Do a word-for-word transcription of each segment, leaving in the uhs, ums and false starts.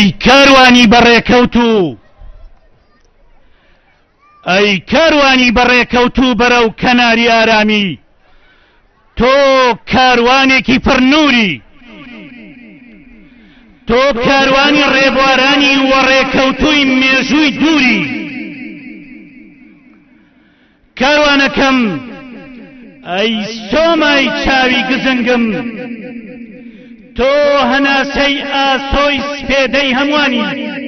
ئەی کاروانی بەڕێکەوتوو ئەی کاروانی بەڕێکەوتوو بەرەو کەناری ئارامی تۆ کاروانێکی پڕنووری تۆ کاروانی ڕێبوارانی وەڕێکەوتووی مێژووی دووری کاروانەکەم ئەی سۆمای چاوی گزنگم تۆ هەناسەی ئاسۆی سپێدەی هەموانی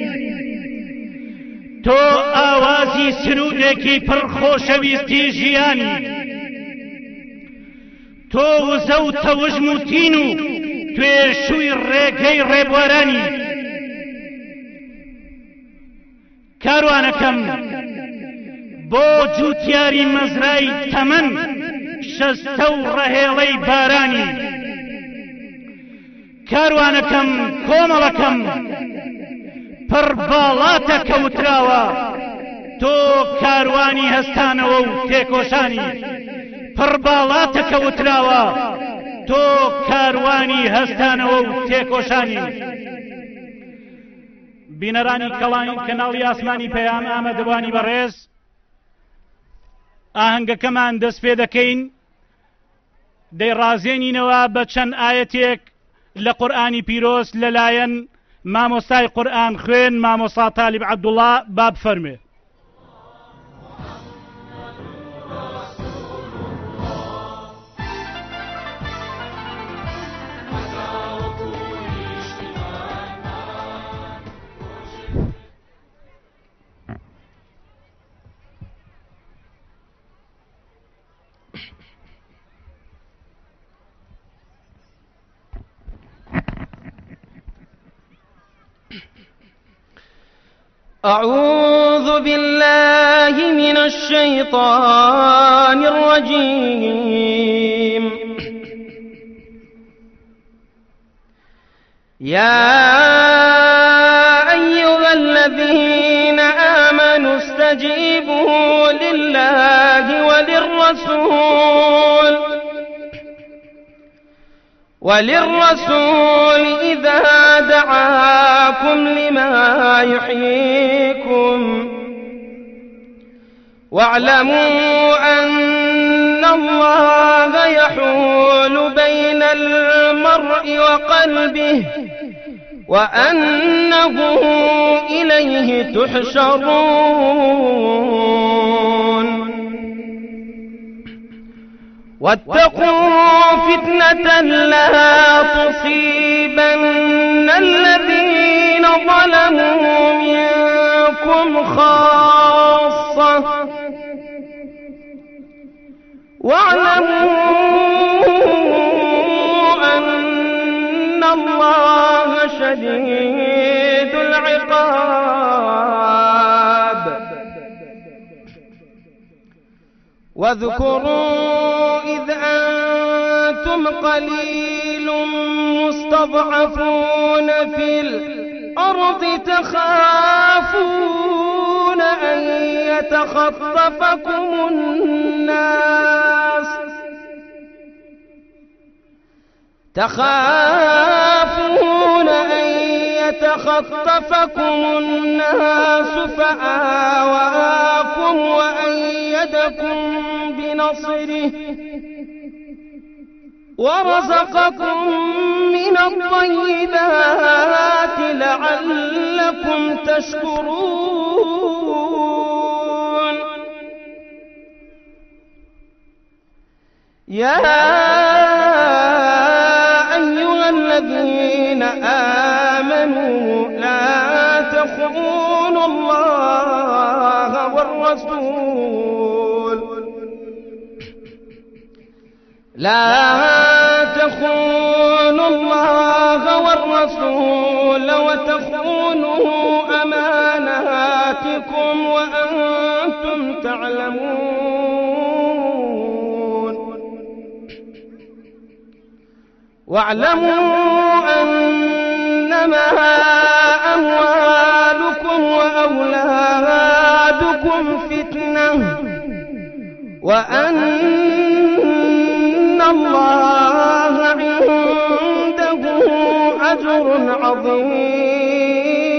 تۆ ئاوازی سرودێکی پڕخۆشەویستی ژیانی تۆ وزە و تەوژم و تین و توێشووی ڕێگەی ڕێبوارانی کاروانەکەم بۆ جووتیاری مەزرای تەمەن شەستە و ڕەهێڵەی بارانی کاروانەکەم کۆمەڵەکەم پڕ باڵاتە کەوتراوە تۆ کاروانی هەستانەوە و تێکۆشانی پڕ باڵاتە کەوتراوە تۆ کاروانی هەستانەوە و تێکۆشانی بینەرانی کەڵانی کەناڵی ئاسمانی پەیام ئامادەبوانی بەڕێز ئاهەنگەکەمان دەست پێ دەکەین دەیڕازێنینەوە بە چەند ئایەتێک لە قورئانی پیرۆز لەلایەن مامۆستای قورئان خوێن مامۆستا تالیب عەبدوڵڵا با بفەرمێ. أعوذ بالله من الشيطان الرجيم. يا أيها الذين آمنوا استجيبوا لله وللرسول وللرسول إذا دعاكم لما يحييكم واعلموا أن الله يحول بين المرء وقلبه وأنه إليه تحشرون. واتقوا فتنة لا تصيبن الذين ظلموا منكم خاصة واعلموا أن الله شديد العقاب. واذكروا إذ أنتم قليل مستضعفون في الأرض تخافون أن يتخطفكم الناس تخافون أن يتخطفكم الناس فآواكم وأيدكم بنصره ورزقكم من الطيبات لعلكم تشكرون. يا أيها الذين آمنوا لا تخونوا الله والرسول لا تخونوا الله والرسول وتخونوا أماناتكم وأنتم تعلمون. واعلموا أنما أموالكم وأولادكم فتنة وأن الله عنده أجر عظيم.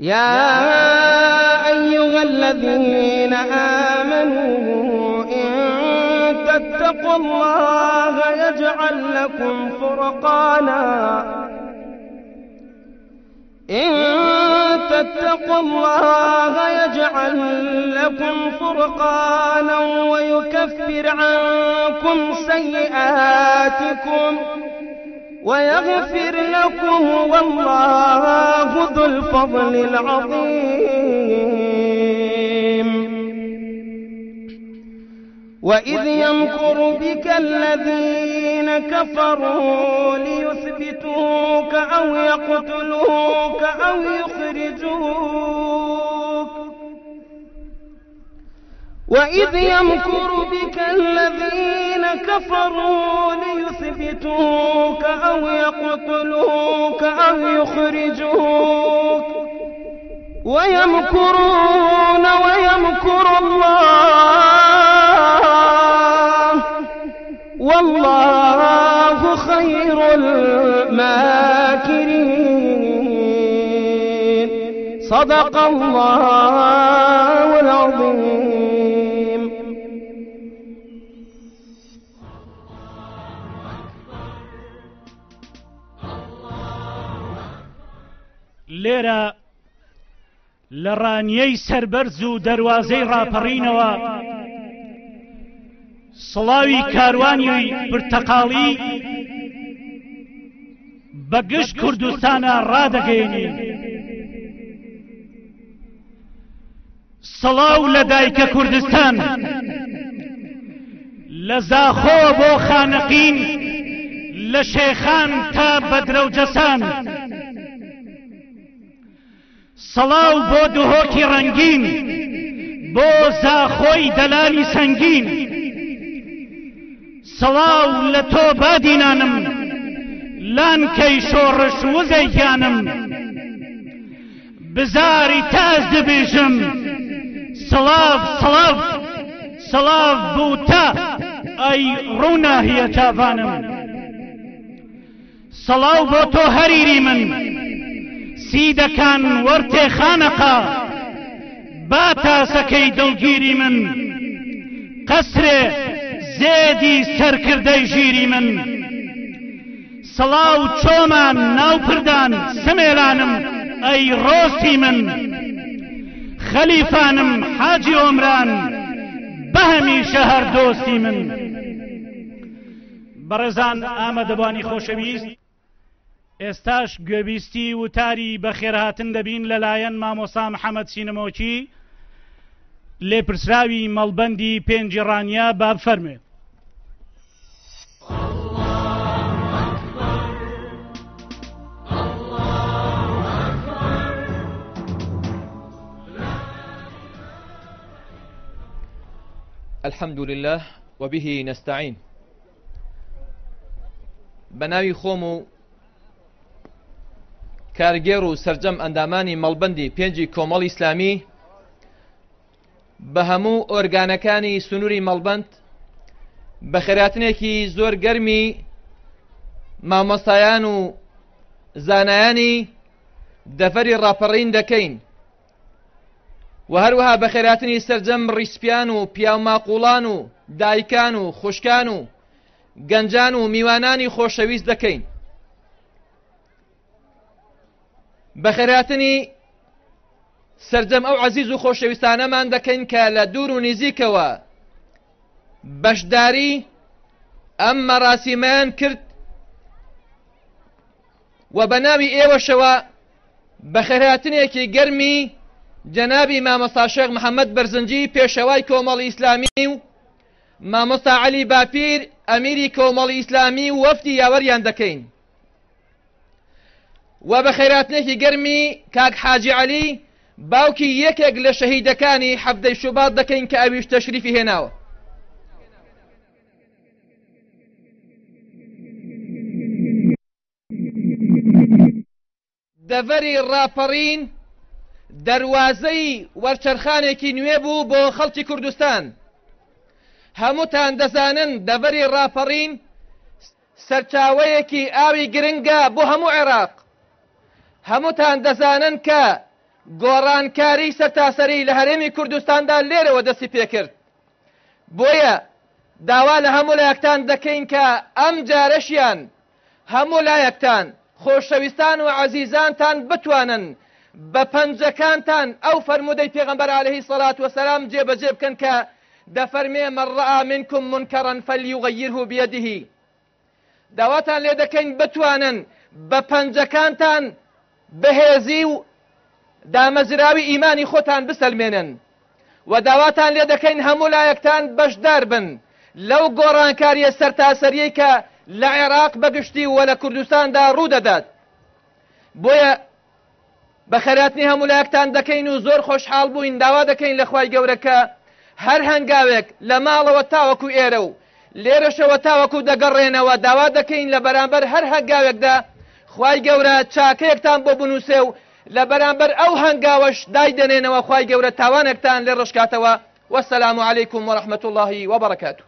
يا أيها الذين آمنوا إن تتقوا الله يجعل لكم فرقانا إن تتقوا الله يجعل لكم فرقانا ويكفر عنكم سيئاتكم ويغفر لكم والله ذو الفضل العظيم. وإذ يمكر بك الذين كفروا ليثبتوك أو يقتلوك أو يخرجوك وإذ يمكر بك الذين كفروا ليثبتوك أو يقتلوك أو يخرجوك ويمكرون ويمكر الله والله خير الماكرين. صدق الله العظيم. لێرە لە ڕانیەی سەربەرز و دەواازەی ڕاپەڕینەوە سڵاوی کاروانی پرتەقاڵی بە گشت کوردستانە ڕادەگەیەنین. سڵاو لە دایکە کوردستان، لە زاخۆ بۆ خانەقین، لە شێخان تا بەدرەوجەسان. سڵاو بۆ دهۆکی ڕەنگین، بۆ زاخۆی دەلالی سەنگین. سڵاو لە تۆ بادینانم، لانکەی شۆڕش وزەیانم. بزاری تاز دەبێژم، سڵاو سڵاو سڵاو بووتە ئەی ڕووناهیە چاوانم. سڵاو بۆ تۆ هەریری من، سیدەکان وەرتێ خانەقا، با تاسەکەی دڵگیری من. قەسرێ زێدی سەرکردەی ژیری من. سڵاو چۆمان ناوپردان سمێلانم ئەی ڕۆستی من. خەلیفانم حاجی ئۆمران بە هەمیشە هەر دۆستی من. بەڕێزان ئامادەبوانی خۆشەویست، ئێستاش گوێبیستی وتاری بەخێرهاتن دەبین لەلایەن مامۆستا محەممەد سینەمۆچی، لێپرسراوی مەڵبەندی پێنجی ڕانیا با بفەرمێ. الحمد لله وبه نستعين. بناوي خومو کارگێر و سەرجەم ئەندامانی مەڵبەندی پێنجی کۆمەڵی ئیسلامی بە هەموو ئۆرگانەکانی سنووری مەڵبەند بە خێراتنێکی زۆر گەرمی مامۆستایان و زانایانی دەفەری ڕاپەڕین دەکەین و هەروەها بە خێراتنی سەرجەم ڕیسپیان و پیاوماقوڵان و دایکان و خوشکان و گەنجان و میوانانی خۆشەویست دەکەین. بەخێراتنی سەرجەم ئەو عەزیز و خۆشەویستانەمان دەکەین کە لە دوور و نزیکەوە بەشداری ئەم مەراسیمەیان کرد و بە ناوی ئێوەشەوە بەخێراتنێکی گەرمی جەنابی مامۆستا شێخ محەممەد بەرزنجی پێشەوای کۆمەڵی ئیسلامی و مامۆستا عەلی باپیر ئەمیری کۆمەڵی ئیسلامی و وەفدی یاوەریان دەکەین و بە خێراتنێکی گەرمی کاک حاجی عەلی باوکی یەکێک لە شەهیدەکانی حەفدەی شوبات دەکەین کە ئەویش تەشریفی هێناوە. دەڤەری ڕاپەڕین دەروازەی وەرچەرخانێکی نوێ بوو بۆ خەڵکی کوردستان. هەمووتان دەزانن دەڤەری ڕاپەڕین سەرچاوەیەکی ئاوی گرنگە بۆ هەموو عێراق. هەمووتان دەزانن کە گۆڕانکاری سەرتاسەری لە هەرێمی کوردستاندا لێرەوە دەستی پێکرد. بۆیە داوا لە هەموو لایەکتان دەکەین کە ئەم جارەشیان هەموو لایەکتان خۆشەویستان و عەزیزانتان بتوانن بە پەنجەکانتان ئەو فەرموودەی پێغەمبەر عەلەیهی سەڵات وەسەلام جێبەجێ بکەن کە دەفەرمێ مەن ڕەئا منکم منکەڕەن فەلیوغەیرهو بیەدیه. داواتان لێ دەکەین بتوانن بە پەنجەکانتان بەهێزی و دامەزراوی ئیمانی خۆتان بسەلمێنن و داواتان لێ دەکەین هەموو لایەکتان بەشدار بن لەو گۆڕانکاریە سەرتاسەریەی کە لە عێراق بەگشتی و لە کوردستاندا ڕوودەدات. بۆیە بە خەراتنی هەموو لایەکتان دەکەین و زۆر خۆشحاڵ بووین داوا دەکەین لە خوای گەورە کە هەر هەنگاوێک لە ماڵەوە تاوەکو ئێرە و لێرەشەوە تاوەکو دەگەڕێنەوە داوا دەکەین لە بەرامبەر هەر هەنگاوێکدا خوای گەورە چاکەیەکتان بۆ بنووسێ و لە بەرامبەر ئەو هەنگاوەش دایدەنێنەوە خوای گەورە تاوانێکتان لێ ڕشکاتەوە. وەسەلام عەلەیکم وەڕەحمەت اللهی وەبەڕەکاتوه.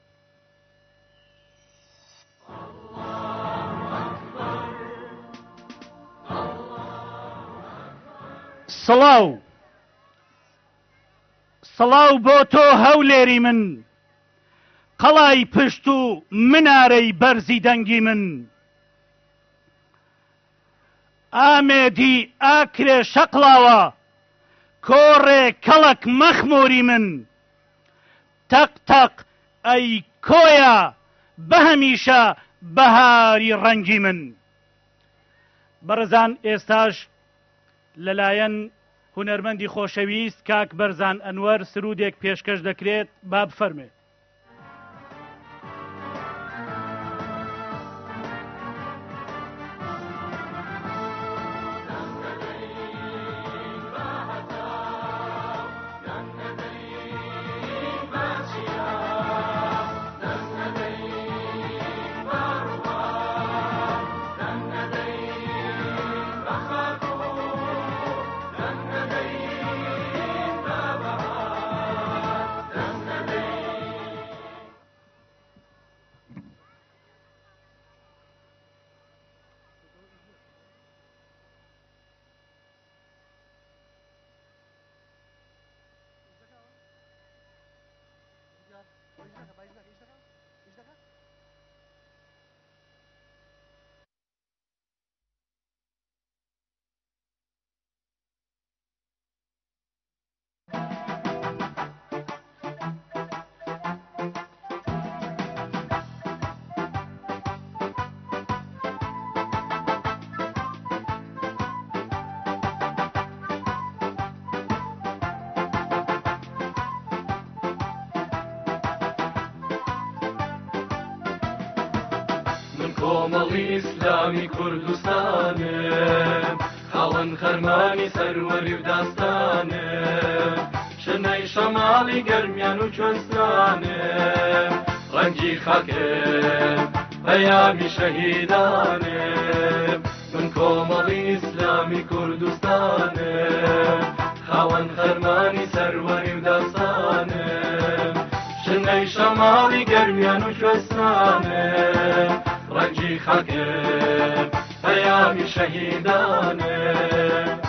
سڵاو سڵاو بۆ تۆ هەولێری من، قەڵای پشت و منارەی بەرزی دەنگی من، ئامێدی ئاکرێ شەقڵاوە کۆڕێ کەڵک مەخمۆری من، تەق تەق ئەی کۆیە بە هەمیشە بەهاری ڕەنگی من. بەڕێزان ئێستاش لەلایەن هونەرمەندی خۆشەویست کاک بەرزان ئەنوەر سرودێک پێشکەش دەکرێت، با بفەرمێ. کۆمەڵی ئیسلامی کوردستانم، خاوەن خەرمانی سەروەری و داستانم، شنەی شەماڵی گەرمیان و کوێستانم، ڕەنگی خاکم پەیامی شەهیدانم. من کۆمەڵی ئیسلامی کوردستانم، خاوەن خەرمانی سەروەری و داستانم، شنەی شەماڵی گەرمیان و کوێستانم، ڕەنگی خاکم پەیامی شەهیدانم.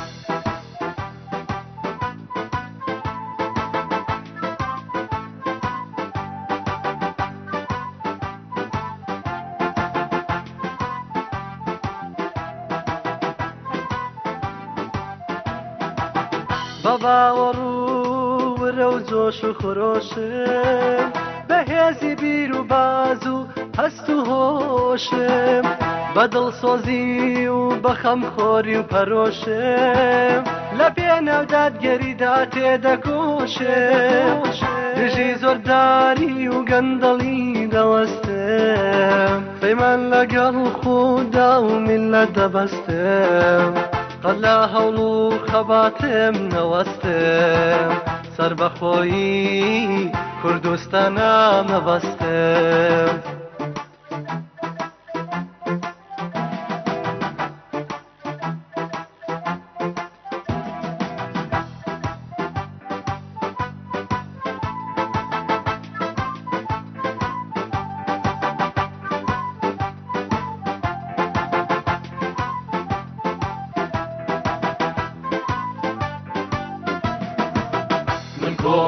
بە باوەڕ و ورە و جۆش و خۆشم، بەهێزی بیر و باز و هەست و هۆشم، بە دڵسۆزی و بە خەمخۆری و پەرۆشم، لە پێناودادگەریدا تێدەکۆشم، دژی زۆرداری و گەندەڵی دەوەستم، پەیمان لەگەڵ خۆدا و میللەت دەبەستم، قەت لە هەوڵ و خەباتم نەوەستم، سەر بەخۆیی کوردستانە مەبەستم.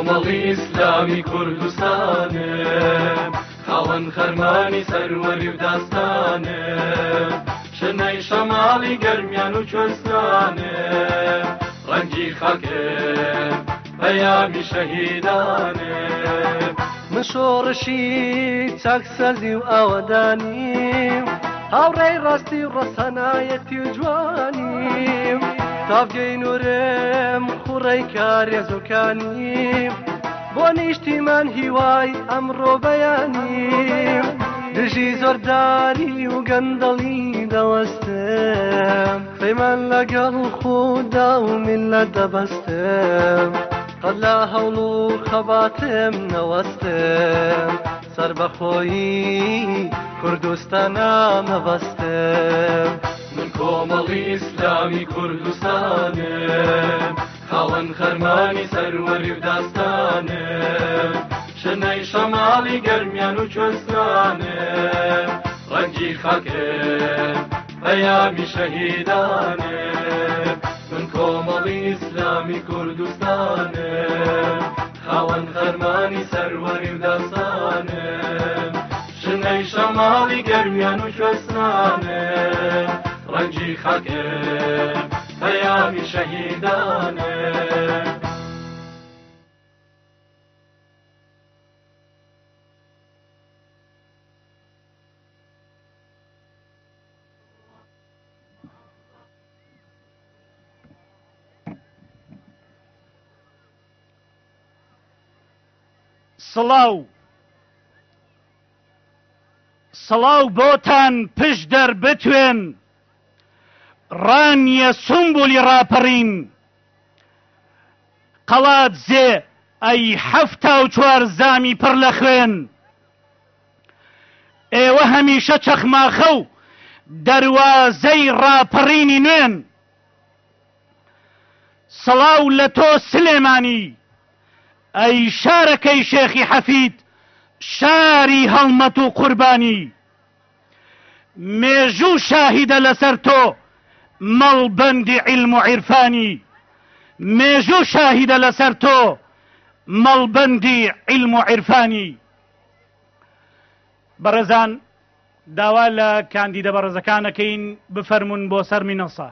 کۆمەڵی ئیسلامی کوردستانم خاوەن خەرمانی سەروەری و داستانم شنەی شەماڵی گەرمیان و کوێستانم ڕەنگی خەکم پەیامی شەهیدانم من شۆڕشی چاکسەرزی و ئاوەدانیم هاوڕێی ڕاستی و ڕەسەنایەتی و جوانیم تاڤگەی نورم خوڕەی کارێزۆکانیم بۆ نیشتیمان هیوای ئەمڕۆ بەیانیم دژی زۆرداری و گەندەڵی دەوەستم خەیمان لەگەڵ خۆدا و میللەت دەبەستم قەت لە هەوڵ و خەباتم نەوەستم سەر بەخۆیی کوردستانە مەبەستم من کۆمەڵی ئیسلامی کوردستانم خاوەن خەرمانی سەروەری و داستانم شنەی شەماڵی گەرمیان و کوێستانم ڕەنگی خەکم پەیامی شەهیدانم من کۆمەڵی ئیسلامی کوردستانم خاوەن خەرمانی سەروەری و داستانم شنەی شەماڵی گەرمیان و کوێستانم ڕەنگی خەکم پەیامی شەهیدانم سڵاو سڵاو بۆتان پشت دەر بتوێن ڕانیە سومبولی ڕاپەڕین قەڵات زێ ئەی حەفتا و چوار زامی پڕ لە خوێن ئێوە هەمیشە چەخماخە و دەروازەی ڕاپەڕینی نوێن سڵاو لە تۆ سلێمانی ئەی شارەکەی شێخی حەفید شاری هەڵمەت و قوربانی مێژوو شاهیدە لەسەر تۆ مەڵبەندی عیلم و عیرفانی مێژوو شاهیدە لەسەر تۆ مەڵبەندی عیلم و عیرفانی بەڕێزان داوا لە کاندیدە بەڕێزەکانەکەین بفەرمون بۆ سەر مینەسە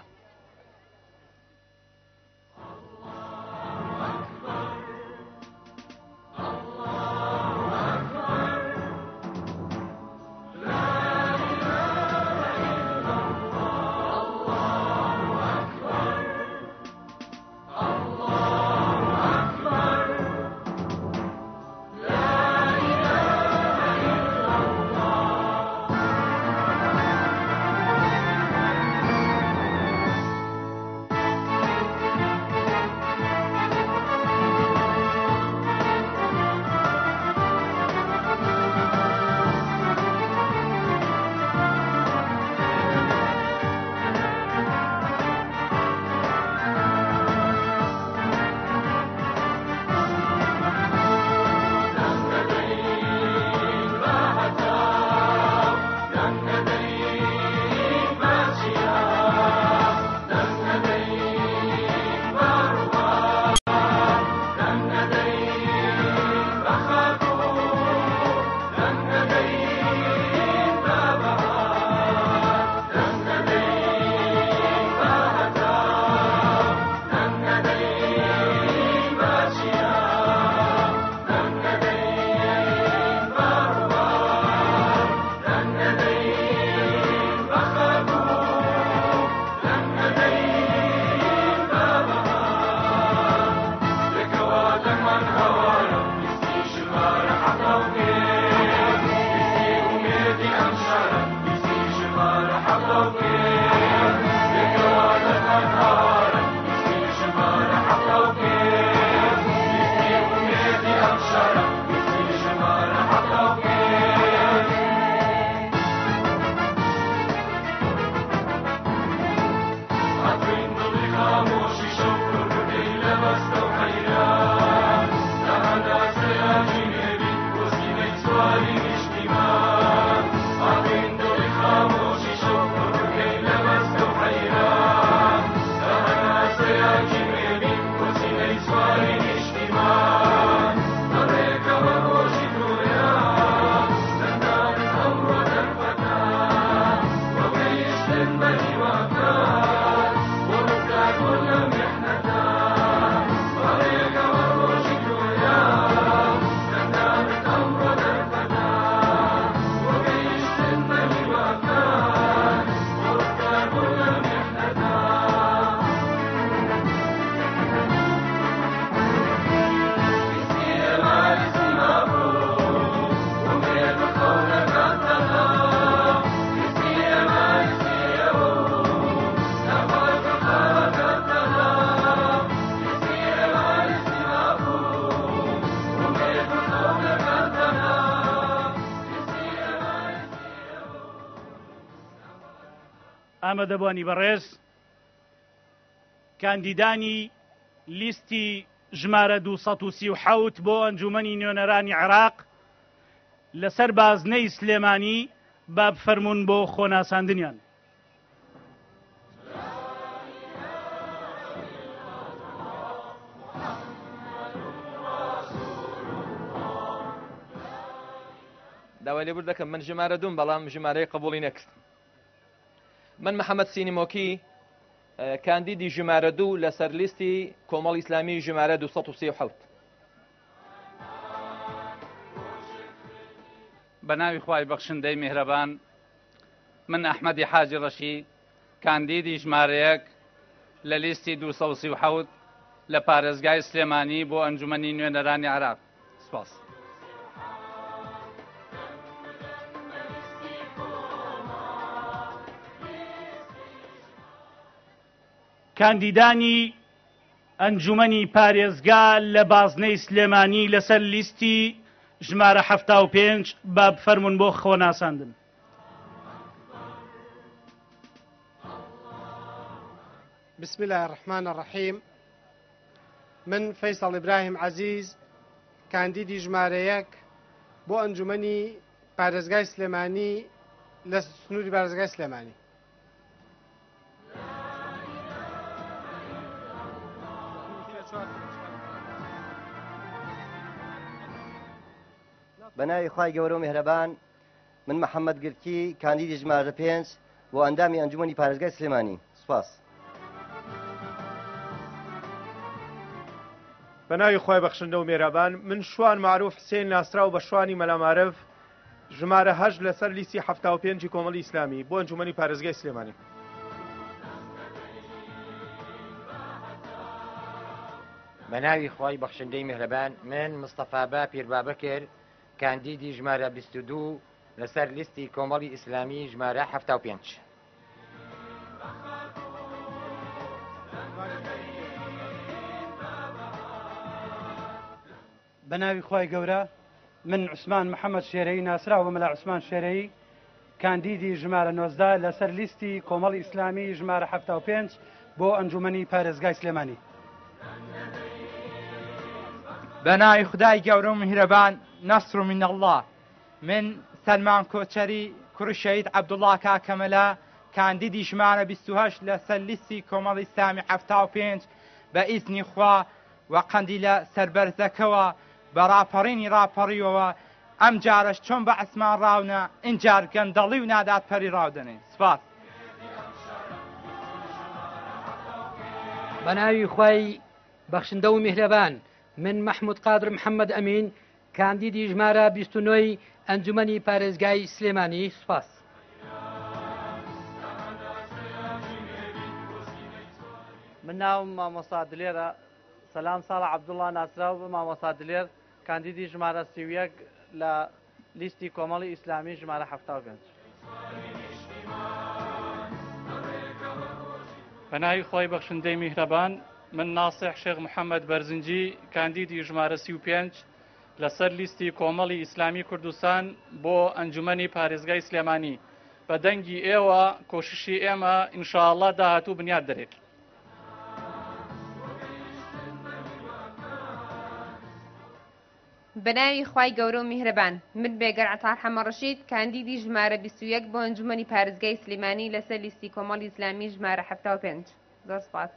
ئامادەبوانی بەڕێز کاندیدانی لیستی ژمارە دووسەد و سی و حەوت بۆ ئەنجومەنی نوێنەرانی عێراق لەسەر بازنەی سلێمانی با بفەرمونون بۆ خۆناساندنیان. داوای لێبور دەکەم من ژمارە دوم بەڵام ژمارەی قبوڵی نەکرد. من محەممەد سینیمۆکی کاندیدی ژمارە دوو لەسەر لیستی کۆمەڵ ئیسلامی ژمارە دووسەد و سی و حەوت. بە ناوی خوای بەخشندەی میهرەبان من ئەحمەدی حاجی ڕەشی کاندیدی ژمارەیەک لە لیستی دووسەد و سی و حەوت لە پارێزگای سلێمانی بۆ ئەنجومەنی نوێنەرانی عێراق. سپاس. کاندیدانی ئەنجومەنی پارێزگا لە بازنەی سلێمانی لەسەر لیستی ژمارە هەفتا و پێنج با بفەرمونون بۆ خۆناساندن. بسم الله الرحمن الرحيم. من فيصل إبراهيم عزيز كانديدي ژمارەیەک بۆ ئەنجومەنی پارێزگای سلێمانی لە سنووری پارێزگای سلێمانی. بەناوی خوای گەورە و میهرەبان من محەممەد گرکی کاندیدی ژمارە پێنج بۆ ئەندامی ئەنجومەنی پارێزگای سلێمانی. سوپاس. بەناوی خوای بەخشندە و میهرەبان من شوان معروف حسێن ناسراو بە شوانی مەلامارف ژمارە هەژ لەسەر لیستی هەفتا و پێنجی کۆمەڵی ئیسلامی بۆ ئەنجومەنی پارێزگای سلێمانی. بەناوی خوای بەخشندەی میهرەبان من مستەفا با پیربابەکر کاندیدی ژمارە بیست و دوو لەسەر لیستی کۆمەڵی ئیسلامی ژمارە هەفتا و پێنج. بەناوی خوای گەورە من عوسمان محەممەد شێرەی ناسراوە مەلا عوسمان شێرەی کاندیدی ژمارە نۆزدە لەسەر لیستی کۆمەڵی ئیسلامی ژمارە هەفتا و پێنج بۆ ئەنجومەنی پارێزگای سلێمانی. بەناوی خدای گەورە و میهرەبان نەسر من الله من سەلمان کۆچەری کوڕی شەهید عەبدوڵڵا کاکەمەلا کاندیدی ژمارە بیست و هەشت لەسەر لیستی کۆمەڵی ئیسلامی هەفتا و پێنج بە ئیزنی خوا و قەندیلە سەربەرزەکەوە بە ڕاپەڕینی ڕاپەڕیەوە ئەم جارش چۆن بە ئەسمان ڕاونە ئینجار گەندەڵی و نادات پەری ڕاودەنێ. سپاس. بەناوی خوای بەخشندە و میهرەبان من محمود قادر محەممەد ئەمین کاندیدی ژمارە بیست و نۆی ئەنجومەنی پارێزگای سلێمانی. سپاس. من ناوم مامۆستا دلێرە سەلام ساڵە عەبدوڵڵا ناسراو بە مامۆستا دلێر کاندیدی ژمارە سی و یەک لە لیستی کۆمەڵی ئیسلامی ژمارە هەفتا و پێنج. بەناوی خۆی بەخشندەی میهرەبان من ناسح شێخ محەممەد بەرزنجی کاندیدی ژمارە سی و پێنج لەسەر لیستی کۆمەڵی ئیسلامی کوردستان بۆ ئەنجومەنی پارێزگای سلێمانی بە دەنگی ئێوە کۆششی ئێمە ئینشاءڵڵا داهاتوو بنیاد دەرێت. بەناوی خوای گەورە و میهرەبان من بێگەر عەتار حەمەڕەشید کاندیدی ژمارە بیست و یەک بۆ ئەنجومەنی پارێزگای سلێمانی لەسەر لیستی کۆمەڵی ئیسلامی ژمارە هەفتا و پێنج. زۆر سپاس.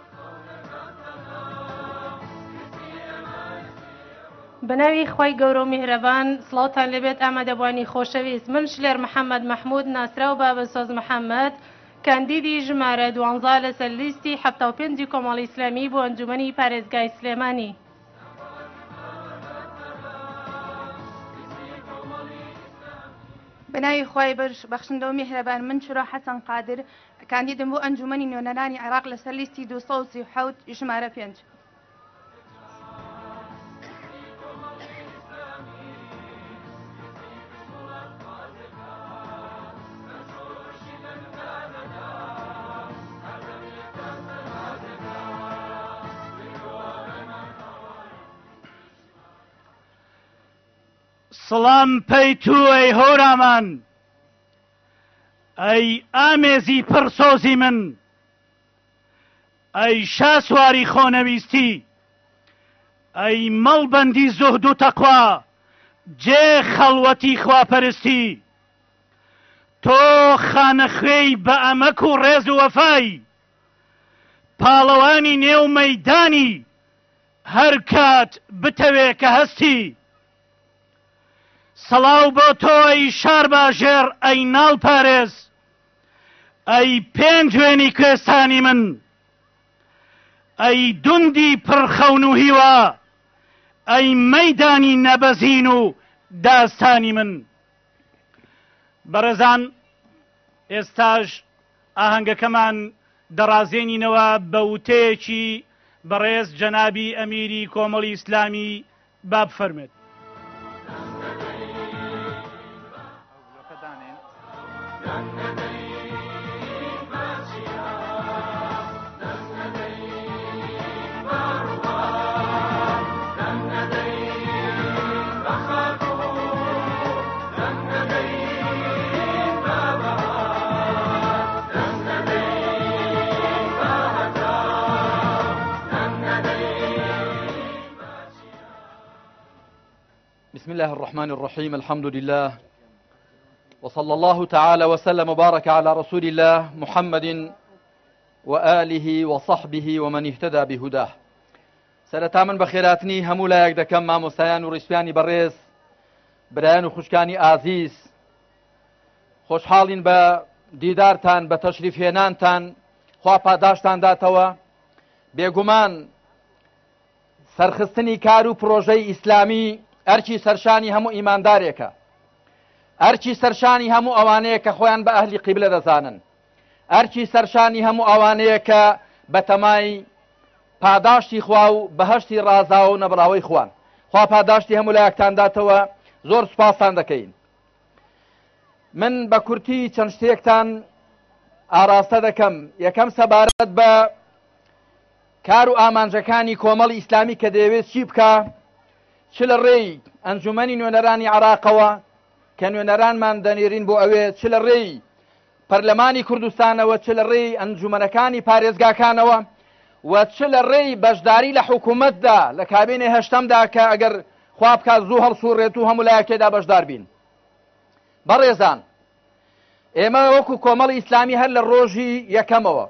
بەناوی خوای گەورە و میهرەبان سڵاوتان لەبێت ئامادەبوانی خۆشەویست من شلێر محەممەد مەحموود ناسراو بابەسۆز محەممەد کاندیدی ژمارە دوانزە لەسەر لیستی هەفتا و پێنجی کۆمەڵی ئیسلامی بۆ ئەنجومەنی پارێزگای سلێمانی. بەناوی خوای بەخشندە و میهرەبان من چرۆ حەسەن قادر کاندیدم بۆ ئەنجومەنی نوێنەرانی عێراق لەسەر لیستی دووسەد و سی و حەوت ژمارە پێنج. سڵام پەی تو ئەی هۆرامان ئەی ئامێزی پڕسۆزی من، ئەی شاسواری خۆنەویستی، ئەی مەڵبەندی زوهد و تەقوا، جێ خەڵوەتی خواپەرستی، تۆ خانەخوێی بە ئەمەک و ڕێز و وەفای، پاڵەوانی نێو مەیدانی هەر کات بتەوێ کە هەستی. سەڵاو بۆ تۆ ئەی شار باژێر، ئەی ناڵ پارێز، ئەی پێنج وێنی کوێستانی من، ئەی دوندی پڕخەون و هیوا، ئەی مەیدانی نەبەزین و داستانی من. بەڕێزان، ئێستاش ئاهەنگەکەمان دەڕازێنینەوە بە وتەیەکی بەڕێز جەنابی ئەمیری کۆمەڵی ئیسلامی با بفەرمێت. بسم الله الرحمن الرحيم. الحمد لله وصلى الله تعالى وسلم وبارك على رسول الله محمد وآله وصحبه ومن اهتدى بهداه. سەرەتا من بەخێراتنی هەموو لایەک دەکەم مامۆستایان و ڕیسپیانی بەڕێز، برایان و خوشکانی ئازیز. خۆشحاڵین بە دیدارتان، بە تەشریف هێنانتان، خوا پاداشتان داتەوە. بێگومان سەرخستنی کار و پرۆژەی ئیسلامی ئەرکی سەرشانی هەموو ئیماندارێکە، ئەرکی سەرشانی هەموو ئەوانەیە کە خۆیان بە ئەهلی قیبلە دەزانن، ئەرکی سەرشانی هەموو ئەوانەیە کە بە تەمای پاداشتی خوا و بەهەشتی ڕازاوە و نەبراوەی خوان. خوا پاداشتی هەموو لایەکتان داتەوە. زۆر سوپاسان دەکەین. من بە کورتی چەند شتێکتان ئاراستە دەکەم. یەکەم سەبارەت بە کار و ئامانجەکانی کۆمەڵی ئیسلامی کە دەیەوێت چی بکە، چ لە ڕێی ئەنجومەنی نوێنەرانی عێراقەوە کە نوێنەرانمان دەنێرین بۆ ئەوێ، چ لە ڕێی پەرلەمانی کوردستانەوە، چ لە ڕێی ئەنجومەنەکانی پارێزگاکانەوە، و چ لە ڕێی بەشداری لە حکوومەتدا لە کابینێ هەشتەمدا کە ئەگەر خوا بکات زوو هەڵسوڕێت و هەموو لایەکێدا بەشدار بین. بەڕێزان، ئێمە وەکو کۆمەڵی ئیسلامی هەر لە ڕۆژی یەکەمەوە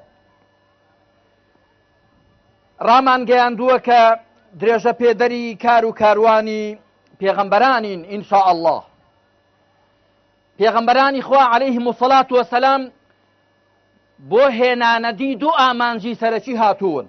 ڕامان گەیاندووە کە درێژە پێدەری کار و کاروانی پێغەمبەرانین. ئینشاء الله پێغەمبەرانی خوا عەلەیهیم الصەلاة وەسەلام بۆ هێنانەدی دوو ئامانجی سەرەکی هاتوون: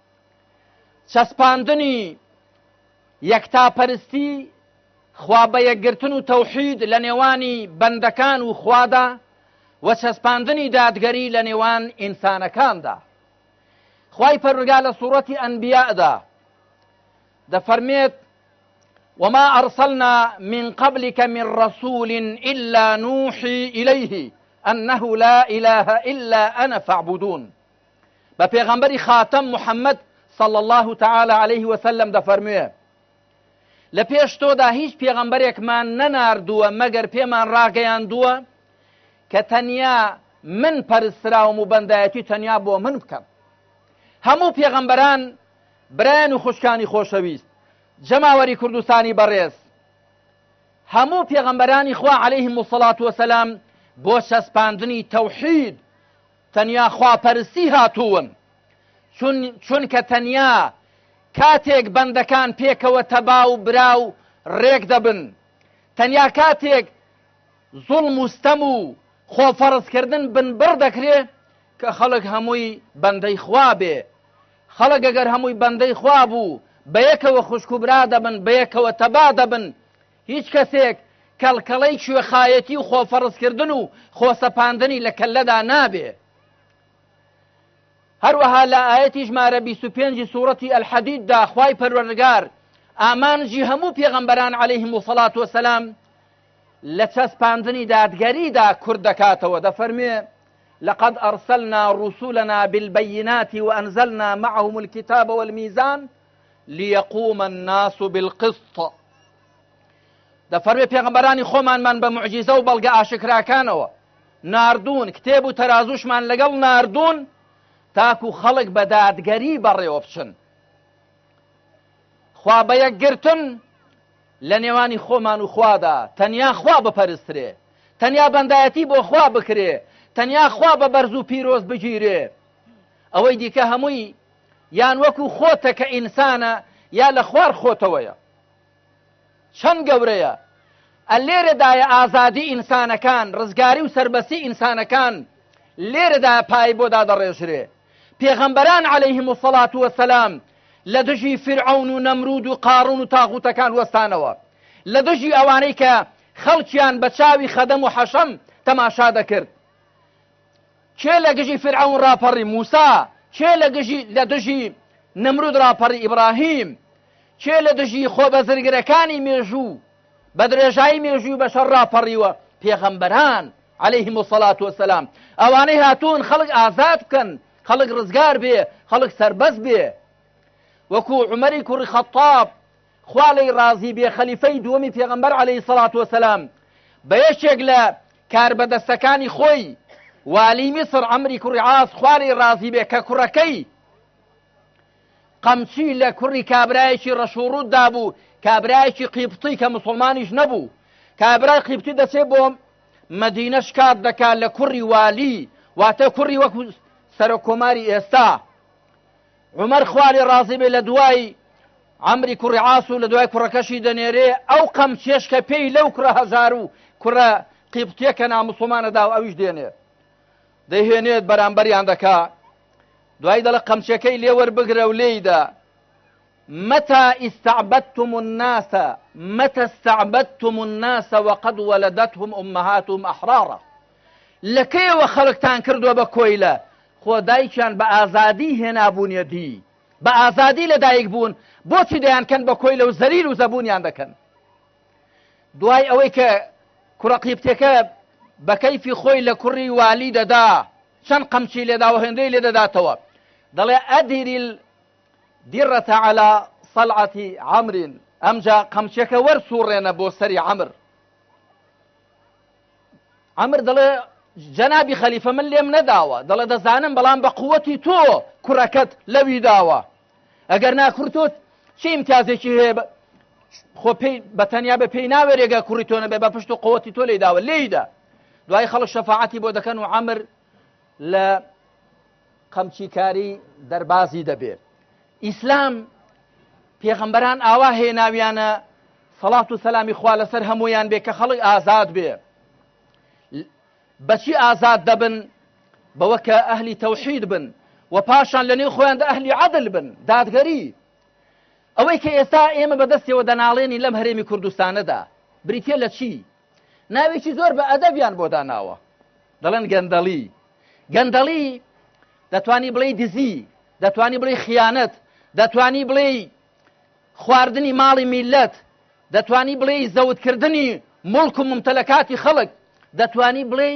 چەسپاندنی یەکتاپەرستی، خوا بە یەکگرتن و تەوحید لە نێوانی بەندەکان و خوادا، و چەسپاندنی دادگەری لە نێوان ئینسانەکاندا. خوای پەروەردگار لە سوورەتی ئەنبیاءدا دەفەرمێت: وما أرسلنا من قبلك من رسول إلا نوحي إليه أنه لا إله إلا أنا فاعبدون. بپیغمبری خاتم محمد صلى الله تعالى عليه وسلم دەفەرموێ لە پێش تۆدا هیچ پێغەمبەرێکمان نەناردووە مەگەر پێمان ڕاگەیاندووە کە تەنیا من پەرستراوم و بەندایەتی تەنیا بۆ من بکەم. هەموو پێغەمبەران برایان و خوشکانی خۆشەویست، جەماوەری کوردستانی بەڕێز، هەموو پێغەمبەرانی خوا عەلەیهیم الصەلاة وەسەلام بۆ چەسپاندنی تەوحید تەنیا خواپەرستی هاتوون، چونکە تەنیا کاتێک بەندەکان پێکەوە تەبا و برا و ڕێک دەبن، تەنیا کاتێک زوڵم و ستەم و خۆفەرزکردن بنبڕ دەکرێت کە خەڵک هەمووی بەندەی خوا بێ. خەڵک ئەگەر هەمووی بەندەی خوا بوو بە یەکەوە خوشک و برا دەبن، بە یەکەوە تەبا دەبن. هیچ کەسێک کەڵکەڵەی کوێخایەتی و خۆفەرزکردن و خۆسەپاندنی لە کەللەدا نابێ. هەروەها لە ئاەتی ژمارە بیست و پێنجی سوورەتی ئەلحەدیددا خوای پەروەردگار ئامانجی هەموو پێغەمبەران عەلەیهیم الصەلاة وەسەلام لە چەسپاندنی دادگەریدا کورد دەکاتەوە. دەفەرمێ: لقد أرسلنا رسلنا بالبينات وأنزلنا معهم الكتاب والميزان ليقوم الناس بالقسط. دەفەرمێ پێغەمبەرانی خۆمانمان بە موعجیزە و بەڵگە ئاشکراکانەوە ناردوون کتێب و تەرازوشمان لەگەڵ ناردوون تاکو خەڵک بە دادگەری بەڕێوە بچن خوا بە یەکگرتن لە نێوانی خۆمان و خوادا تەنیا خوا بپەرسترێ تەنیا بەندایەتی بۆ خوا بکرێ تەنیا خوا بە بەرز و پیرۆز بگیرێ ئەوەی دیکە هەمووی یان وەکو خۆتە کە ئینسانە یا لە خوار خۆتەوەیە چەند گەورەیە لێرەدایە ئازادی ئینسانەکان ڕزگاری و سەربەستی ئینسانەکان لێرەدا پای بۆ دادەڕێژرێ پێغەمبەران عەلەیهیم السەڵات وەسەلام لە دژی فرعون و نەمرود و قاڕون و تاغوتەکان وەستانەوە لە دژی ئەوانەی کە خەڵکیان بە چاوی خەدەم و حەشەم تەماشا دەکرد کێ لە گژی فرعون ڕاپەڕی موسا کێ لە لە دژی نەمرود ڕاپەڕی ئیبراهیم کێ لە دژی خۆبەزرگرەکانی مێژوو بە درێژایی مێژووی بەشەر ڕاپەڕیوە پێغەمبەران عەلەیهیم السەڵات وەسەلام ئەوانەی هاتوون خەڵک ئازاد بکەن خەڵک ڕزگار بێ خەڵک سەربەست بێ وەکو عومەری کوڕی خەتاب خوا لەی ڕازی بێ خەلیفەی دووەمی پێغەمبەر عەلەیهی سەڵات وەسەلام بە یەکێک لە کاربەدەستەکانی خۆی والی میسر عەمری کوڕی عاس خوا لەی ڕازی بێ کە کوڕەکەی قەمچی لە کوڕی کابرایەکی ڕەشوڕوود دابوو کابرایەکی قیبتی کە مسڵمانیش نەبوو کابرای قیبتی دەچێت بۆ مەدینە شکات دەکات لە کوڕی والی واتە کوڕی وەکو سەرۆکۆماری ئێستا عومەر خوا لێی ڕازی بێ لە دوای عەمری کوڕی عاس و لە دوای کوڕەکەشی دەنێرێ ئەو قەمچێش کە پێی لەو کوڕە هەژار و کوڕە قیبتیە کە نامسڵمانەدا و ئەویش دێنێ دەیهێنێت بەرامبەریان دەکات دوای دەڵێ قەمچەکەی لێ وەربگرە و لێیدا متى استعبدتم الناس متى استعبدتم الناس وقد ولدتهم أمهاتهم أحرارا لەکەیەوە خەڵکتان کردووە بە کۆیلە خۆ دایکیان بە ئازادی هێنابوونیە دی بە ئازادی لە دایک بوون بۆچی دەیانکەن بە کۆیلە و زەلیل و زەبوونیان دەکەن دوای ئەوەی کە کوڕە قیبتەکە بە کەیفی خۆی لە کوڕی والی دەدا چەند قەمچی لێدا و هێندەی لێ دەداتەوە دەڵێ ئەدیری دیڕەتە عەلا سەڵعەتی عەمرین ئەمجا قەمچەکە وەرسوڕێنە بۆ سەری عەمر عەمر دەڵێ جەنابی خەلیفە من لێم نەداوە دەڵێ دەزانم بەڵام بە قووەتی تۆ کوڕەکەت لەوی داوە ئەگەر ناکورتۆت چی ئیمتیازێکی هەیە خۆ پێی بەتەنیا بە پێی ناوێرێگە کوڕی تۆ نەبێ بە پشت و قووەتی تۆ لێی داوە لێیدا دوای خەڵک شەفاعەتی بۆ دەکەن و عەمر لە قەمچیکاری دەربازی دەبێت ئیسلام پێغەمبەران ئاوا هێناویانە سەڵات و سەلامی خوا لەسەر هەموویان بێ کە خەڵک ئازاد بێ بەچی ئازاد دەبن بەوە کە ئەهلی تەوحید بن و پاشان لە نێو خۆیاندا ئەهلی عەدل بن دادگەری ئەوەی کە ئێستا ئێمە بەدەستیەوە دەناڵێنی لەم هەرێمی کوردستانەدا بریتە لە چی ناوێکی زۆر بە ئەدەبیان بۆ داناوە دەڵێن گەندەڵی گەندەڵی دەتوانی بڵێ دزی دەتوانی بڵێ خیانەت دەتوانی بڵێ خواردنی ماڵی میلەت دەتوانی بڵێ زەوتکردنی مڵک و ممتەلەکاتی خەڵک دەتوانی بڵێ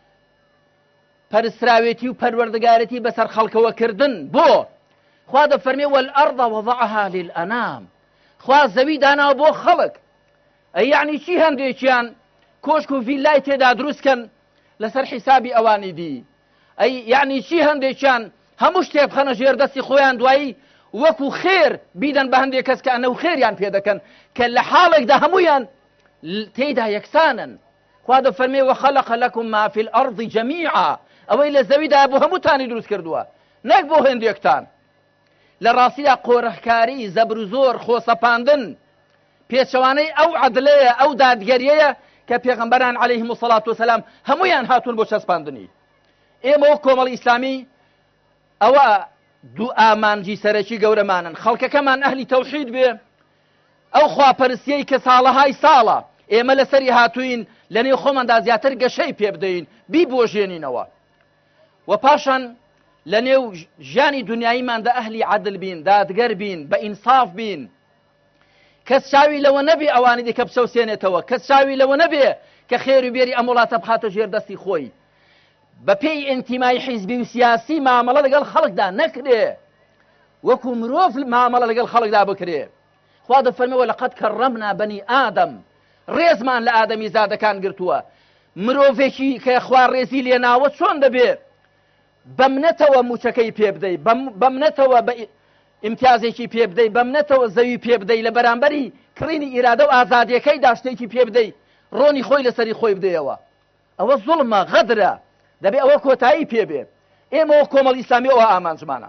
پەرستراوێتی و پەروەردگارەتی بەسەر خەڵکەوەکردن بۆ خوا دەفەرمێ وەالئەرض وەضعها للئەنام خوا زەوی داناوە بۆ خەڵک ئەی یعنی چی هەندێکیان کۆشک و ڤیلای تێدا دروستکەن لەسەر حیسابی ئەوانی دی ئەی یعنی چی هەندێکیان هەموو شتێ بخەنە ژێر دەستی خۆیان دوایی وەکو خێر بیدەن بە هەندێک کەس کە ئەنەو خێریان پێ دەکەن کە لە حاڵێکدا هەمویان تێیدا یەکسانن خوا دەفەرمێ وەخەلەق لەکم ما فی الأرض جەمیعا ئەوەی لە زەویدا بۆ هەمووتانی دروست کردووە نەک بۆ هێندێکتان لە ڕاستیدا قۆڕەکاری زەبر و زۆر خۆسەپاندن پێچەوانەی ئەو عەدلەیە ئەو دادگەریەیە کە پێغەمبەران عەلەیهیم السەڵات وەسەلام هەموویان هاتوون بۆ چەسپاندنی ئێمە وەک کۆمەڵی ئیسلامی ئەوە دوو ئامانجی سەرەکی گەورەمانن خەڵکەکەمان ئەهلی تەوحید بێ ئەو خواپەرستیەی کە ساڵەهای ساڵە ئێمە لەسەری هاتوین لە نێو خۆماندا زیاتر گەشەی پێ بدەین بیبۆژێنینەوە و پاشان لە نێو ژیانی دنیاییماندا ئەهلی عەدل بین دادگەر بین بە ئینساف بین کەس چاوی لەوە نەبێ ئەوانی دیکە بچەوسێنێتەوە کەس چاوی لەوە نەبێ کە خێر و بێری ئەم وڵاتە بخاتە ژێر دەستی خۆی بە پێی ئینتیمای حیزبی و سیاسی مامەڵە لەگەڵ خەڵکدا نەکرێ وەکو مرۆڤ مامەڵە لەگەڵ خەڵکدا بکرێ خوا دەفەرمێ وەلەقەد کەڕەمنا بەنی ئادەم ڕێزمان لە ئادەمی زادەکان گرتووە مرۆڤێکی کە خوار ڕێزی لێناوە چۆن دەبێت بە منەتەوە موچەکەی پێ بدەیت بە منەتەوە بە ئیمتیازێکی پێ بدەیت بە منەتەوە زەوی پێ بدەیت لە بەرامبەری کڕینی ئیرادە و ئازادیەکەی داشتێکی پێ بدەیت ڕۆنی خۆی لەسەری خۆی بدەیەوە ئەوە زوڵمە غەدرە دەبێت ئەوە کۆتایی پێ بێت ئێمەوە کۆمەڵ ئیسلامی ئەوە ئامانجمانە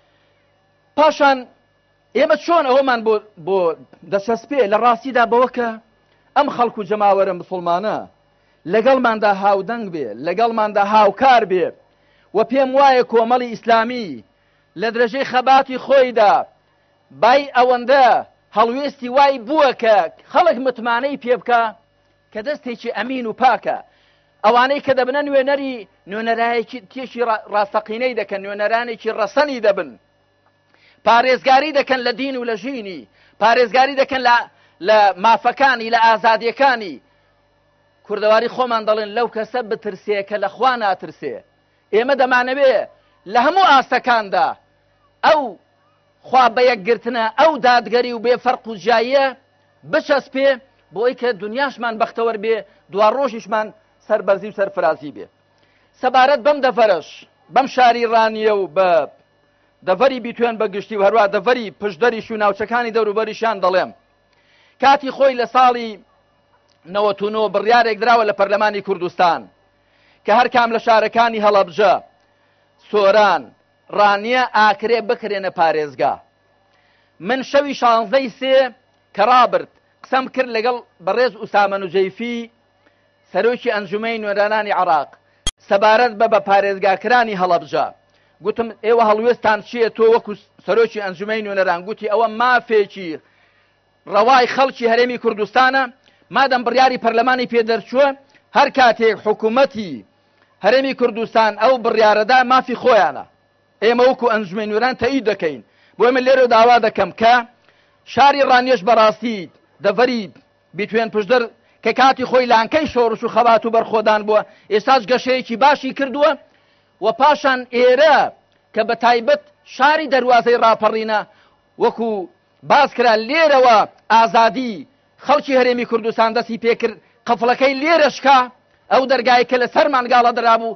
پاشان ئێمە چۆن ئەوەمان بۆ بۆ دەچەسپێ لە ڕاستیدا بەوە کە ئەم خەڵکو جەماوەرە مسڵمانە لەگەڵماندا هاودەنگ بێ لەگەڵماندا هاوکار بێ و پێم وایە کۆمەڵی ئیسلامی لە درەژەی خەباتی خۆیدا بای ئەوەندە هەڵوێستی وای بووە کە خەڵک متمانەی پێ بکە کە دەستێکی ئەمین و پاکە ئەوانەی کە دەبنە نوێنەری نوێنەرایەکی تێشی ڕاستەقینەی دەکەن نوێنەرانێکی ڕەسەنی دەبن پارێزگاری دەکەن لە دین و لە ژینی پارێزگاری دەکەن لە مافەکانی لە ئازادیەکانی کوردەواری خۆمان دەڵێن لەو کەسە بترسێ کە لە خوا ناترسێ ئێمە دەمانەوێ لە هەموو ئاستەکاندا ئەو خوا بەیەکگرتنە ئەو دادگەری و بێفەرق و جاییە بچەسپێ بۆی کە دنیاشمان بەختەوەر بێ دوا ڕۆژیشمان سەربەرزی و سەرفرازی بێ سەبارەت بەم دەفەرش بەم شاری ڕانیە و بە دەڤەری بیتوێن بەگشتی و هەروە دەڤەری پشدەریش و ناوچەکانی دەوروبەریشیان دەڵێم کاتی خۆی لە ساڵی نەوەت و نۆ بڕیارێک دراوە لە پەرلەمانی کوردستان کە هەر کام لە شارەکانی هەڵەبجە سۆران ڕانیە ئاکرێ بکرێنە پارێزگا من شەوی شانزەی سێ کە ڕابرد قسەم کرد لەگەڵ بەڕێز ئوسامە نوجەیفی سەرۆکی ئەنجومەی نوێنەرانی عێراق سەبارەت بە بە پارێزگاکرانی هەڵەبجە گوتم ئێوە هەڵوێستان چییە تۆ وەکو سەرۆکی ئەنجومەی نوێنەران گوتی ئەوە مافێکی ڕەوای خەڵکی هەرێمی کوردستانە مادەم بڕیاری پەرلەمانی پێدەرچووە هەر کاتێک حکوومەتی هەرێمی کوردستان ئەو بڕیارەدا مافی خۆیانە ئێمە وەکو ئەنجومەی نوێنەران تەئید دەکەین بۆ ئێمە لێرە داوا دەکەم کە شاری ڕانیەش بەڕاستی دەڤەری بیتوێن پشدەر کە کاتی خۆی لانکەی شۆڕش و خەبات و بەرخۆدان بووە ئێستاش گەشەیەکی باشی کردووە و پاشان ئێرە کە بە تایبەت شاری دەواازەی ڕاپەڕینە وەکو باز کرا لێرەوە ئازادی خەڵکی هەرێمی کوردستان دەستی پێکرد قەفڵەکەی لێرەشکا ئەو دەرگای کە لە سەر مانگاڵە درابوو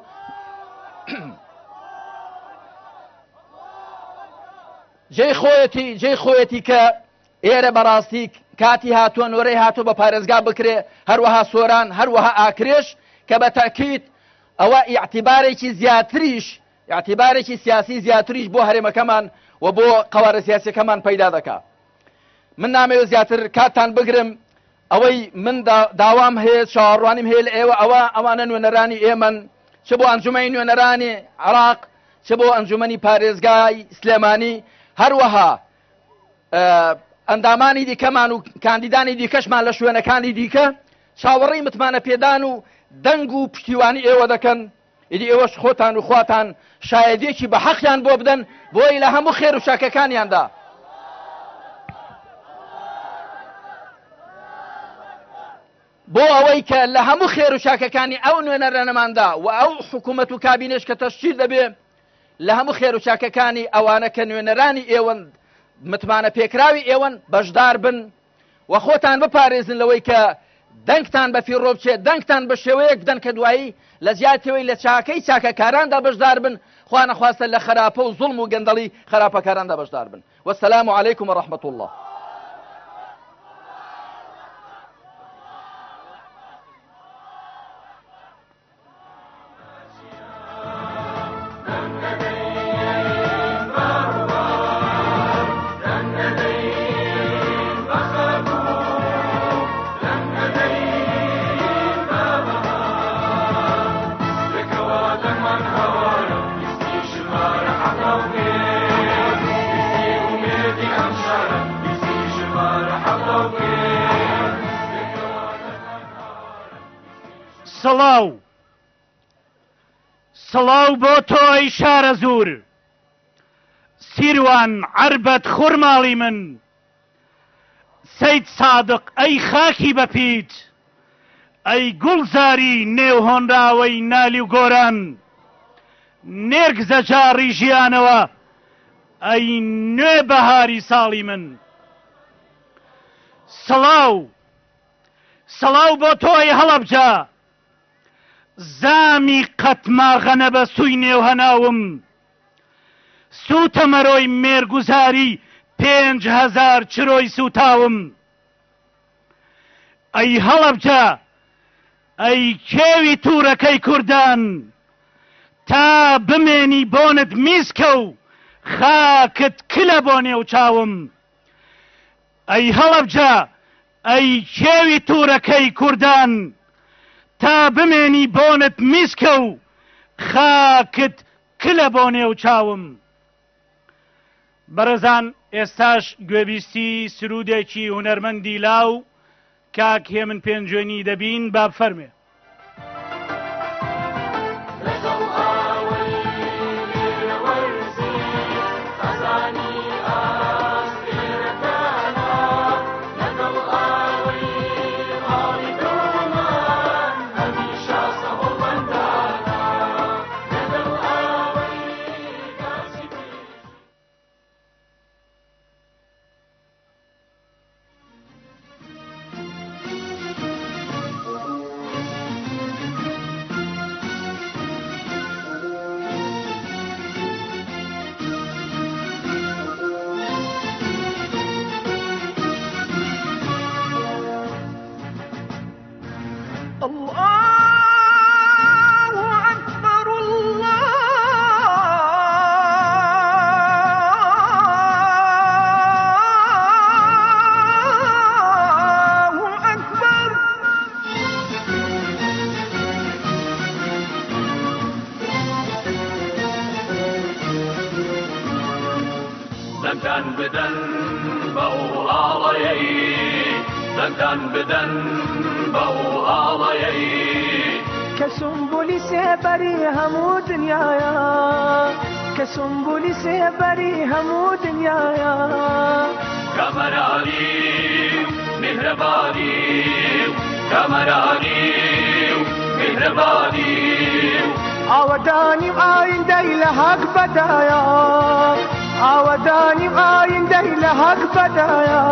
جێی خۆیەتی جێی خۆیەتی کە ئێرە بەڕاستی کاتی هاتووە نۆرەی هاتوو بە پارێزگا بکرێ هەروەها سۆران هەروەها ئاکرێش کە بە تاکید ئەوە ئیعتیبارێکی زیاتریش ئیعتیبارێکی سیاسی زیاتریش بۆ هەرێمەکەمان و بۆ قەوارە سیاسیەکەمان پەیدا دەکا من نامەوێت زیاتر کاتتان بگرم ئەوەی من داوام هەیە چاوەڕوانیم هەیە لە ئێوە ئەوە ئەوانە نوێنەرانی ئێمەن چ بۆ ئەنجومەی نوێنەرانی عێراق چ بۆ ئەنجومەنی پارێزگای سلێمانی هەروەها ئەندامانی دیکەمان و کاندیدانی دیکەشمان لە شوێنەکانی دیکە چاوەڕێی متمانە پێدان و دەنگ و پشتیوانی ئێوە دەکەن ئیدی ئێوەش خۆتان و خواتان شایەدێکی بە حەقیان بۆ بدەن بۆی لە هەموو خێر و شاکەکانیاندا بۆ ئەوەی کە لە هەموو خێر و شاکەکانی ئەو نوێنەرانەماندا و ئەو حکوومەت و کابینێش کە تەشکیل دەبێ لە هەموو خێر و شاکەکانی ئەوانە کە نوێنەرانی ئێوەن متمانە پێکراوی ئێوەن بەشدار بن و خۆتان بپارێزن لەوەی کە دەنگتان بە فیڕۆ بچێت دەنگتان بە شێوەیەک بدەن کە دوایی لە زیاتەوەی لە چاکەی چاکەکاراندا بەشدار بن خوا نەخواستە لە خراپە و زوڵم و گەندەڵی خراپەکاراندا بەشدار بن وەسەلام عەلەیکم وەڕەحمەت الله. سڵاو سڵاو بۆ تۆی شارە زور سیروان عەربەت خوڕماڵی من سەید سادق ئەی خاکی بەپیت ئەی گوڵزاری نێو هۆنراوەی نالی و گۆران نێرگ زەجاڕی ژیانەوە ئەی نوێ بەهاری ساڵی من سڵاو سڵاو بۆ تۆی هەڵەبجە زامی قەتماغەنە بە سووی نێو هەناوم سووتە مەرۆی مێرگوزاری پێنج هەزار چرۆی سوتاوم ئەی هەڵەبجە ئەی کێوی توورەکەی کوردان تا بمێنی بۆنت میسکە و خاکت کلە بۆ نێو چاوم ئەی هەڵەبجە ئەی کێوی توورەکەی کوردان تا بمێنی بۆنت میسکە و خاکت کلە بۆ نێو چاوم. بەڕێزان ئێستاش گوێبیستی سرودێکی هونەرمەندی لاو کاک هێمن پێنجێنی دەبین با بفەرمێ. دەنگتان بدەن بەو ئاڵەیەی دەنگتان بدەن بەو ئاڵەیەی کە سومبولی سێبەری هەموو دنیاە کە سومبولی سێبەری هەموو دنیاە کەمەرانی میهرەبانی کەمەرانی میهرەبانی ئاوەدانیم ئایندەی لە حەق بەدایە ئاوەدانیم ئایندەی لە حەق بەدایە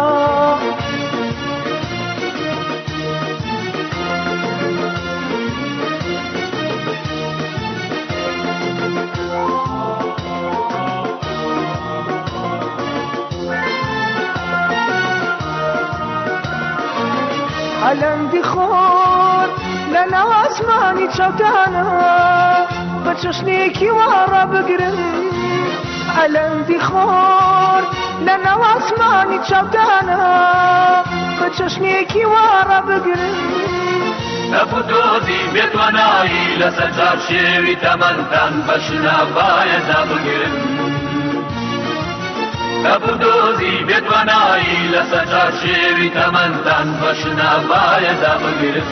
ئەلەندی خۆر لە ناو ئاسمانی چاودانە بە چەشنێکی وارە بگرن ئەلەندی خۆر لە ناو ئاسمانی چاودانە بە چەشنێکی وارە بگرن نەفودۆزی بێتوانایی لەسەر جار شێوی تەمەندان بە شنەبایەدا بگرن نەفودۆزی بێتوانایی لەسەر جار شێوی تەمەندان بە شنەبایەدا بگرن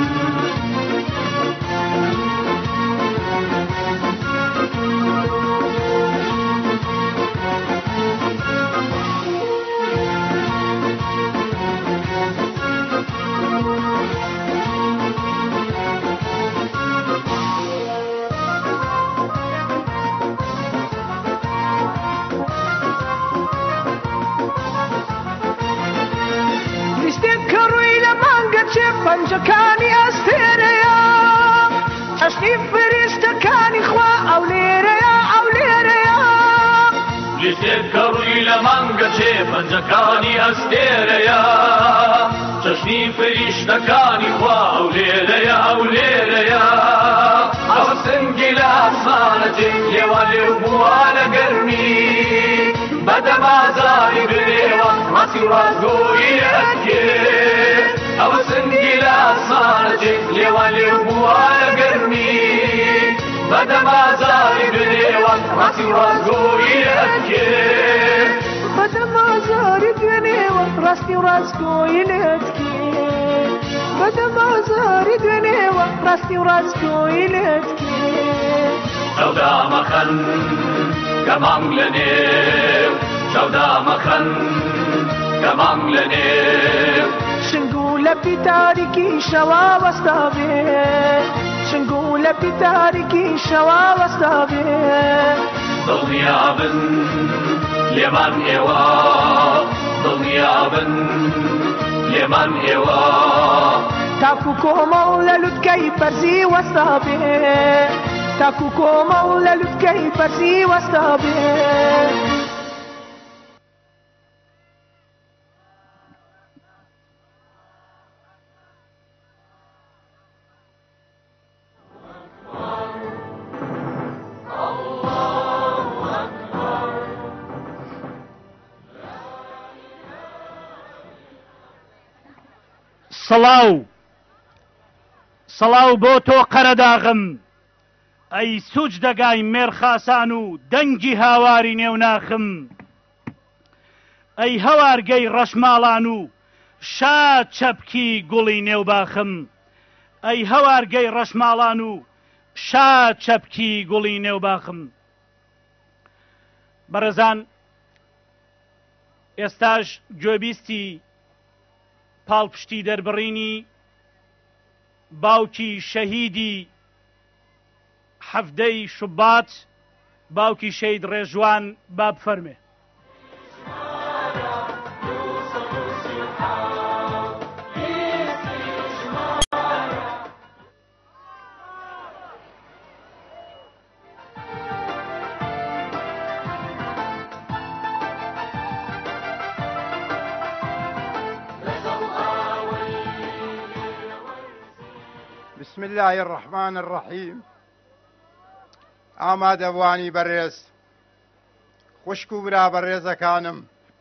پەنجەکانی ئەستێرەیە چەشنی فریشتەکانی خوا ئەو لێرەیە ئەو لێرەیە لیستێک کە ڕووی لە مانگە چێ پەنجەکانی ئەستێرەیە چەشنی فریشتەکانی خوا ئەو لێرەیە ئەو لێرەیە ئەو سنگی لە ئاسمانە جێ لێوە لێو بووە لە گەرمی بەدەمازاری برێوە ڕاستی و ڕاستگۆیی ئەتکێ ئەو سنگی لە ئاسمانە جێ لێوە لێو بووە لە گەرمی بەدەمازاری برێوە ڕاستی و ڕاستگۆیی ئەتکێ بەدەمازاری دوێنێوە ڕاستی و ڕاستگۆیی لێتکێ بەدەمازاری دوێنێوە ڕاستی و ڕاستگۆیی لێتکێ شەودا مەخەن کە مانگ لە نێو شەودا مەخەن کە مانگ لە نێو شنگو لەپی تاریکی شەوا وەستا بێ شنگو لەپی تاریکی شەوا وەستا بێ دڵنیابن لێمان ئێوە دڵنیابن لێمان ئێوە تاکو کۆمەڵ لە لوتکەی بەرزی وەستا بێ تاکو کۆمەڵ لە لوتکەی بەرزی وەستا بێ سڵاو سڵاو بۆ تۆ قەرەداغم ئەی سوچ دەگای مێرخاسان و دەنگی هاواری نێوناخم ئەی هەوارگەی ڕەشماڵان و شاد چەپکی گوڵی نێوباخم ئەی هەوارگەی ڕەشماڵان و شاد چەپکی گوڵی نێوباخم بەڕێزان ئێستاش گوێبیستی پاڵپشتی دەربڕینی باوکی شەهیدی حەفدەی شوبات باوکی شەید ڕێژوان با بفەرمێ. بسم الله الرحمن الرحیم. ئامادەبوانی بەڕێز خوشک و برا بەڕێزەکانم،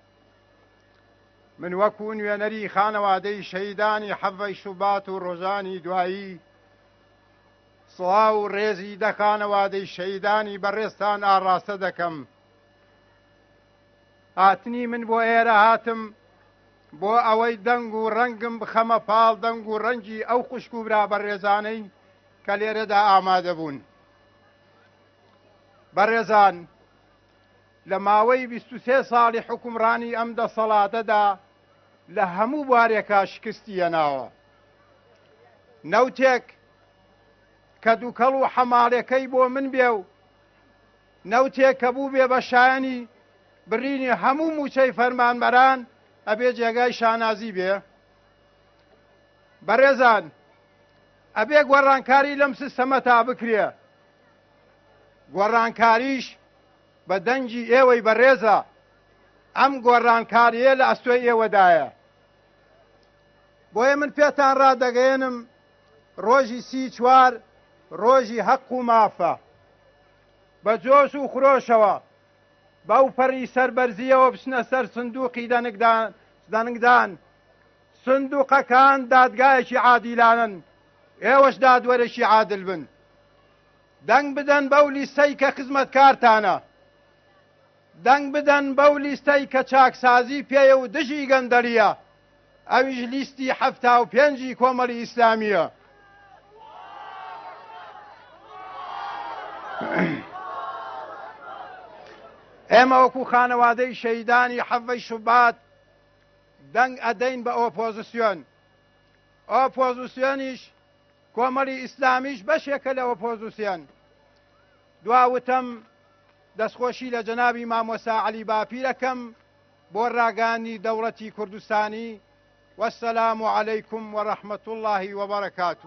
من وەکو نوێنەری خانەوادەی شەیدانی حەڤەی شوبات و ڕۆژانی دوایی سڵاو و ڕێزی دە خانەوادەی شەیدانی بەڕێزتان ئاڕاستە دەکەم. هاتنی من بۆ ئێرە هاتم بۆ ئەوەی دەنگ و ڕەنگم بخەمە پاڵ دەنگ و ڕەنگی ئەو خوشک و برا بەڕێزانەی کە لێرەدا ئامادە بوون. بەڕێزان، لە ماوەی بیست و سێ ساڵی حکومڕانی ئەم دەسەڵاتەدا لە هەموو بوارێکا شکستی هێناوە. نەوتێک کە دووکەڵ و حەماڵەکەی بۆ من بێ و نەوتێک کە بوو بێ بە شایەنی برینی هەموو موچەی فەرمانبەران ئەبێ جێگای شانازی بێ. بەڕێزان، ئەبێ گۆڕانکاری لەم سیستەمە تا بکرێ. گۆڕانکاریش بە دەنگی ئێوەی بەڕێزە، ئەم گۆڕانکاریە لە ئەستۆی ئێوەدایە. بۆیە من پێتان ڕادەگەێنم ڕۆژی سی چوار ڕۆژی حەق و مافە بە جۆش و خرۆشەوە بەو پەڕی سەربەرزیەوە بچنە سەر سندووقی دەنگدان. سندووقەکان دادگایەکی عادیلانن، ئێوەش دادوەرێکی عادل بن. دەنگ بدەن بەو لیستەی کە خزمەتکارتانە، دەنگ بدەن بەو لیستەی کە چاکسازی پێیە و دژی گەندەریە، ئەویش لیستی حەفتا و پێنجی کۆمەڵی ئیسلامیە. ئێمە وەکو خانەوادەی شەیدانی حەڤەی شوبات دەنگ ئەدەین بە ئۆپۆزیسیۆن. ئۆپۆزیسیۆنیش کۆمەڵی ئیسلامیش بەشێکە لە ئۆپۆزیسیۆن. دواوتەم دەستخۆشی لە جەنابی مامۆستا عەلی باپیرەکەم بۆ ڕاگانی دەوڵەتی کوردستانی. وەسەلام عەلەیکم وەڕەحمەت الله وبەرەکاتوه.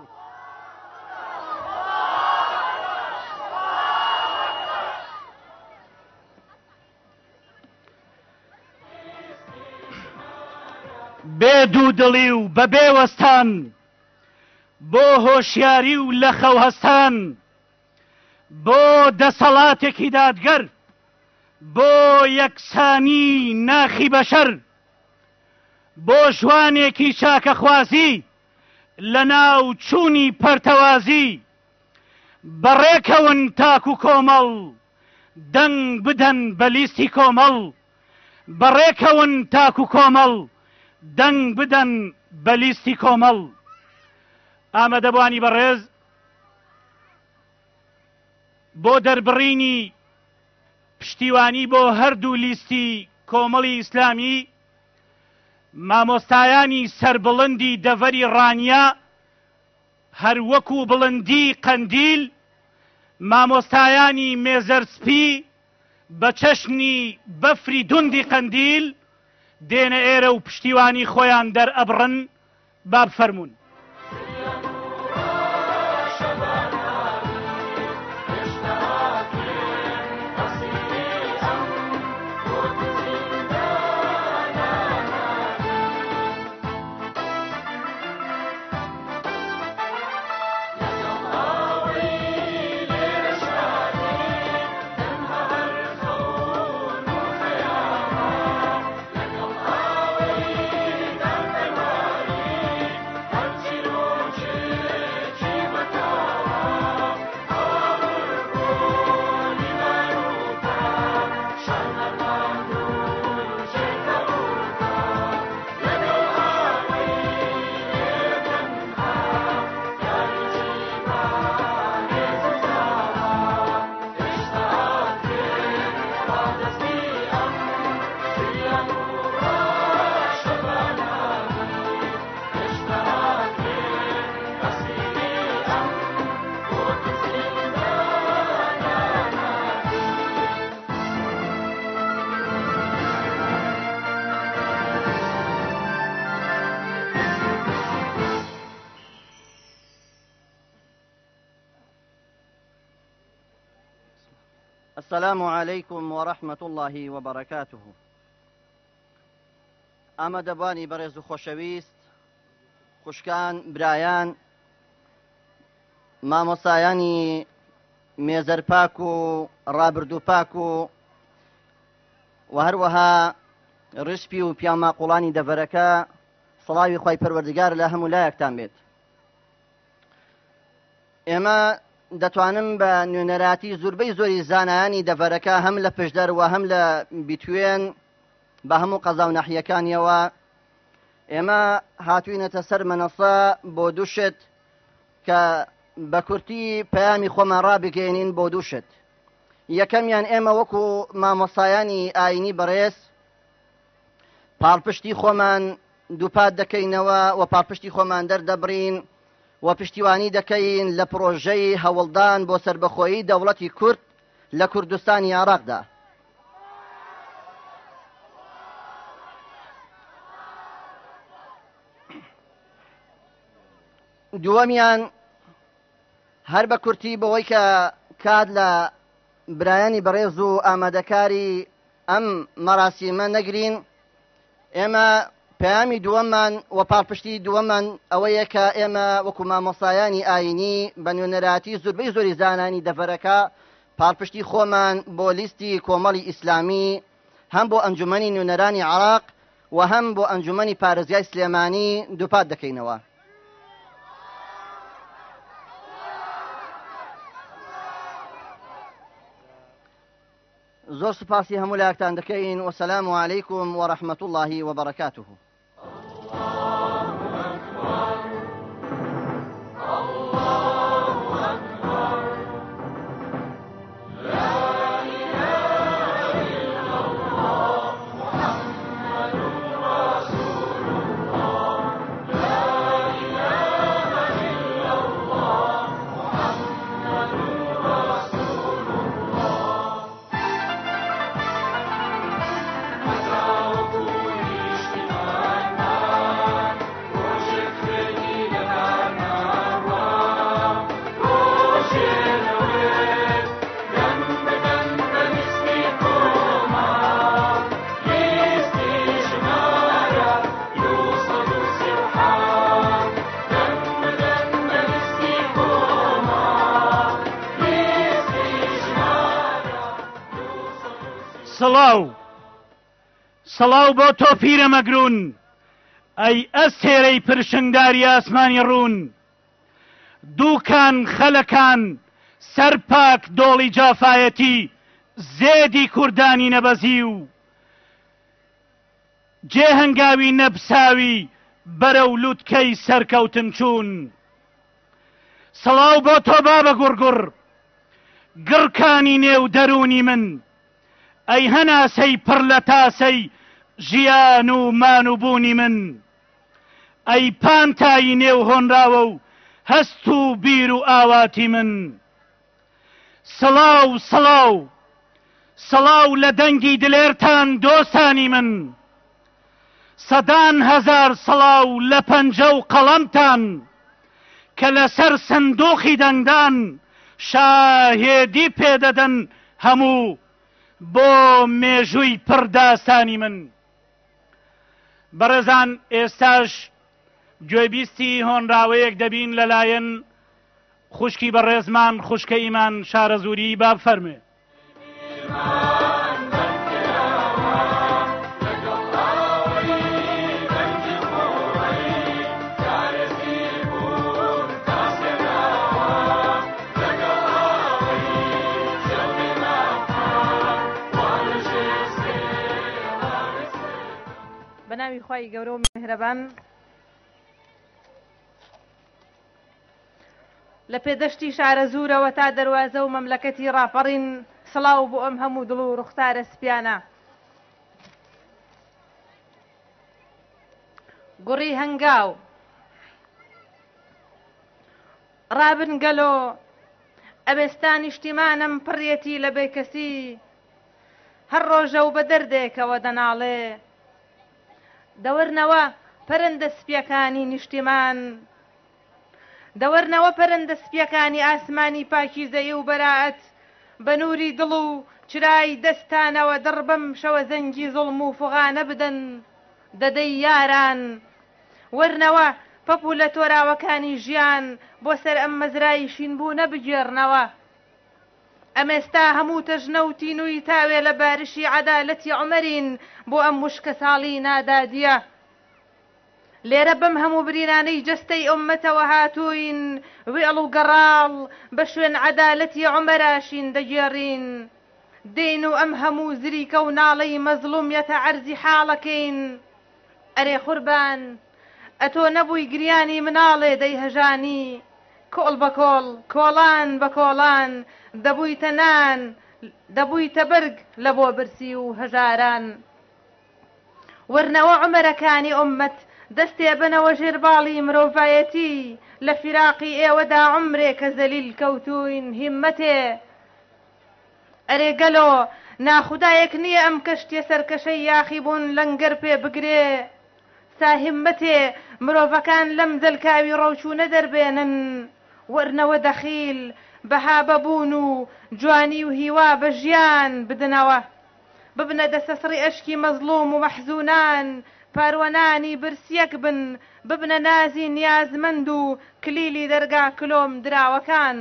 بێ دوو دڵی و بە بێوەستان بۆ هۆشیاری و لە خەو هەستان، بۆ دەسەڵاتێکی دادگەر، بۆ یەکسانی ناخی بەشەر، بۆ ژوانێکی چاکەخوازی لە ناو چوونی پەرتەوازی. بەڕێکەون تاک و کۆمەڵ دەنگ بدەن بە لیستی کۆمەڵ. بەڕێکەون تاک و کۆمەڵ دەنگ بدەن بە لیستی کۆمەڵ. ئامادەبوانی بەڕێز بۆ دەربڕینی پشتیوانی بۆ هەردوو لیستی کۆمەڵی ئیسلامی مامۆستایانی سەربڵندی دەڤەری ڕانیا هەروەکو بڵندی قەندیل، مامۆستایانی مێزەرسپی بە چەشنی بەفری دوندی قەندیل دێنە ئێرە و پشتیوانی خۆیان دەرئەبڕن. با بفەرمونون. السلام عليكم ورحمة الله وبركاته. ئەمە دەبانی بەڕێز و خۆشەویست، خوشکان، برایان، مامۆسایانی مێزەر پاک و ڕابردوو پاک و و هەروەها ڕشپی و پیاماقوڵانی دەڤەرەکە، سڵاوی خی پەروەردگار لە هەموو لایەکتان بێت. ئێمە دەتوانم بە نوێنەراتی زۆربەی زۆری زانایانی دەڤەرەکە هەم لە پشدەر و هەم لە بیتوێن بە هەموو قەزا و ناحیەکانیەوە ئێمە هاتووینەتە سەر مەنەسە بۆ دووشت کە بە کورتی پەیامی خۆمان ڕابگەێنین بۆ دووشت. یەکەمیان ئێمە وەکو مامۆسایانی ئاینی بەڕێز پاڵپشتی خۆمان دووپات دەکەینەوە و پاڵپشتی خۆمان دەردەبڕین و پشتیوانی دەکەین لە پرۆژەی هەوڵدان بۆ سربەخۆیی دەوڵەتی کورد لە کوردستانی عێراقدا. دووەمیان هەر بە کورتی بەوەی کە کات لە برایانی بەڕێز و ئامادەکاری ئەم مەراسیمە نەگرین، ئێمە پەیامی دووەممان و پاڵپشتی دووەممان ئەوەیە کە ئێمە وەکو مامۆسایانی ئاینی بە نوێنەراتی زۆربەی زۆری زانانی دەڤەرەکە پاڵپشتی خۆمان بۆ لیستی کۆمەڵی ئیسلامی هەم بۆ ئەنجومەنی نوێنەرانی عێراق و هەم بۆ ئەنجومەنی پارێزگای سلێمانی دووپات دەکەینەوە. زۆر سوپاسی هەموو لایەکتان دەکەین و سەلام عەلەیکم و ڕەحمەت الله و بەڕەکاتوه. سڵاو سڵاو بۆ تۆ پیرە مەگرون، ئەی ئەستێرەی پرشنگداری ئاسمانی ڕوون، دووکان خەلەکان سەرپاک دۆڵی جافایەتی زێدی کوردانی نەبەزی و جێ هەنگاوی نەبساوی بەرەو لووتکەی سەرکەوتن چوون. سڵاو بۆ تۆ بابە گوڕگوڕ، گڕکانی نێو دەرونی من، ئەی هەناسەی پڕ لە تاسەی ژیان و مان و بوونی من، ئەی پانتایی نێو هۆنراوە و هەست و بیر و ئاواتی من. سڵاو سڵاو سڵاو لە دەنگی دلێرتان دۆستانی من، سەدان هەزار سڵاو لە پەنجە و قەڵەمتان کە لەسەر سندووقی دەنگدان شاهێدی پێدەدەن هەموو بۆ مێژووی پڕداسانی من. بەڕێزان، ئێستاش گوێبیستی هۆنراوەیەک دەبین لەلایەن خوشکی بەڕێزمان خوشکە ئیمان شارەزووری. با بفەرمێ. بەناوی خوای گەورە و میهرەبان، لە پێدەشتی شارە زوورەوە تا دەروازە و مەملەکەتی ڕاپەڕین، سڵاو بۆ ئەم هەموو دڵ و ڕوختارە سپیانە. گوڕی هەنگاو ڕابنگەلۆ ئەبێستان نیشتیمانم پڕێتی لە بێکەسی، هەر ڕۆژە و بە دەردێکەوە دەناڵێ، دەوەرنەوە پەرەندە سپیەکانی نیشتیمان، دەوەرنەوە پەرەندە سپیەکانی ئاسمانی پاکیزەیی و بەراعەت، بە نووری دڵ و چرای دەستانەوە دڕبەم شەوە زەنگی زوڵم و فغانە بدەن دەدەی یاران وەرنەوە پەپ و لە تۆراوەکانی ژیان بۆ سەر ئەم مەزرای شینبوو نەبگێڕنەوە ئەمێستا هەموو تەژنە و تینووی تاوێ لە بارشی عەدالەتی عومەرین بۆ ئەم وشکە ساڵی نادادیە لێرە بەم هەموو برینانەی جەستەی ئومەتەوە هاتووین وێڵ و گەڕاڵ بە شوێن عەدالەتی عومەراشین دەگێڕین دێن و ئەم هەموو زریکە و ناڵەی مەزلومیەتە عەرزی حاڵەکەین ئەرێ قوربان ئەتۆ نەبووی گریانی مناڵێ دەیهەژانی کۆڵ بە کۆڵ کۆڵان بە کۆڵان دەبوویتە نان دەبوویتە بەرگ لە بۆ برسی و هەژاران وەرنەوە عومەرەکانی ئومەت دەستێ بنەوە ژێرباڵی مرۆڤایەتی لە فیراقی ئێوەدا عومرێ کە زەلیل کەوتوین هیممەتێ ئەرێ گەلۆ ناخودایەک نییە ئەم کەشتێ سەرکەشەی یاخی بوون لەنگەر پێ بگرێ ساهمەتێ مرۆڤەکان لەم دەلکاوی ڕەوچوونە دەربێنن وەرنەوە دەخیل بەها بەبوون و جوانی و هیوا بە ژیان بدنەوە ببنە دەسەسڕی ئەشکی مەزلوم و مەحزوونان پاروەنانی برسیەک بن ببنە نازی نیازمەند و کلیلی دەرگا کلۆم دراوەکان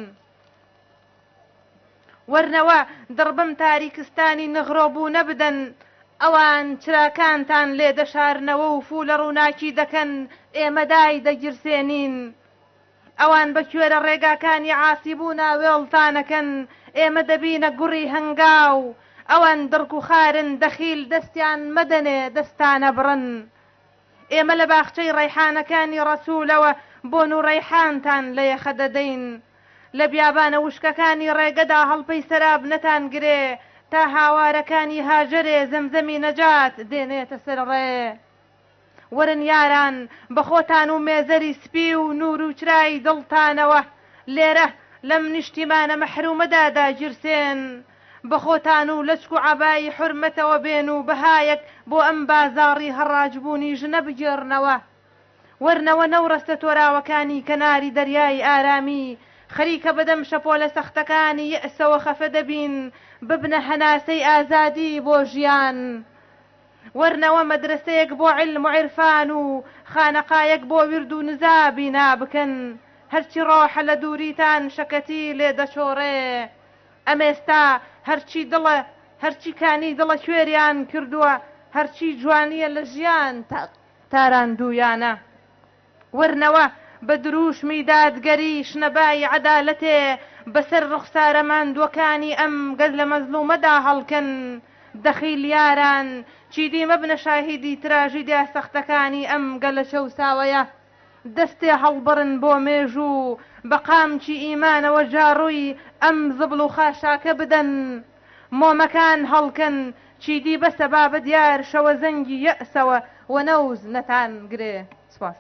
وەرنەوە دڕبم تاریکستانی نغڕۆبوو نەبدەن ئەوان چراکانتان لێ دەشارنەوە و فول لە ڕووناکی دەکەن ئێمەدای دەگیرسێنین ئەوان بە کوێرە ڕێگاکانی عاسیبوو ناوێڵتانەکەن ئێمە دەبینە گوڕی هەنگاو ئەوان دڕک و خارن دەخیل دەستیان مەدەنێ دەستانە بڕن ئێمە لە باخچەی ڕەیحانەکانی ڕەسوولەوە بۆن و ڕەیحانتان لە یەخە دەدەین لە بیابانە وشکەکانی ڕێگەدا هەڵپەی سەراب نەتانگرێ تا هاوارەکانی هاژەرێ زەمزەمی نەجات دێنێتە سەر ڕێ وەرن یاران بە خۆتان و مێزەری سپی و نور و چرای دڵتانەوە لێرە لەم نیشتیمانە مەحرومەدا داگیرسێن بە خۆتان و لەچک و عەبای حورمەتەوە بێن و بەهایەک بۆ ئەم بازاڕی هەڕاجبوونی ژنە بگێڕنەوە وەرنەوە نەوڕەستە تۆراوەکانی کەناری دەریای ئارامی خەریکە بەدەم شەپۆلە سەختەکانی یەئسەوە خەفە دەبین ببنە هەناسەی ئازادی بۆ ژیان وەرنەوە مەدرسەیەک بۆ عیلم و عیرفان و خانەقایەک بۆ ورد و نزابی نابکەن هەرچی ڕۆحە لە دووریتان شەکەتی لێ دەچۆڕێ ئەمێستا هەرچی دڵە هەرچی کانی دڵە کوێریان کردووە هەرچی جوانیە لە ژیان تاراندوویانە وەرنەوە بە دروشمی دادگەری شنەبای عەدالەتێ بەسەر ڕوخسارە ماندووەکانی ئەم گەز لە مەزلومەدا هەڵکەن دەخیل یاران چیدی مەبنە شاهیدی تراژیدیا سەختەکانی ئەم گەلە شەوساوەیە دەستێ هەڵبڕن بۆ مێژوو بە قامچی ئیمانەوە جاڕووی ئەم زبڵ و خاشاکە بدەن مۆمەکان هەڵکەن چیدی بەسە بابە دیار شەوە زەنگی یەئسەوە و نەوز نەتان گرێ سپاس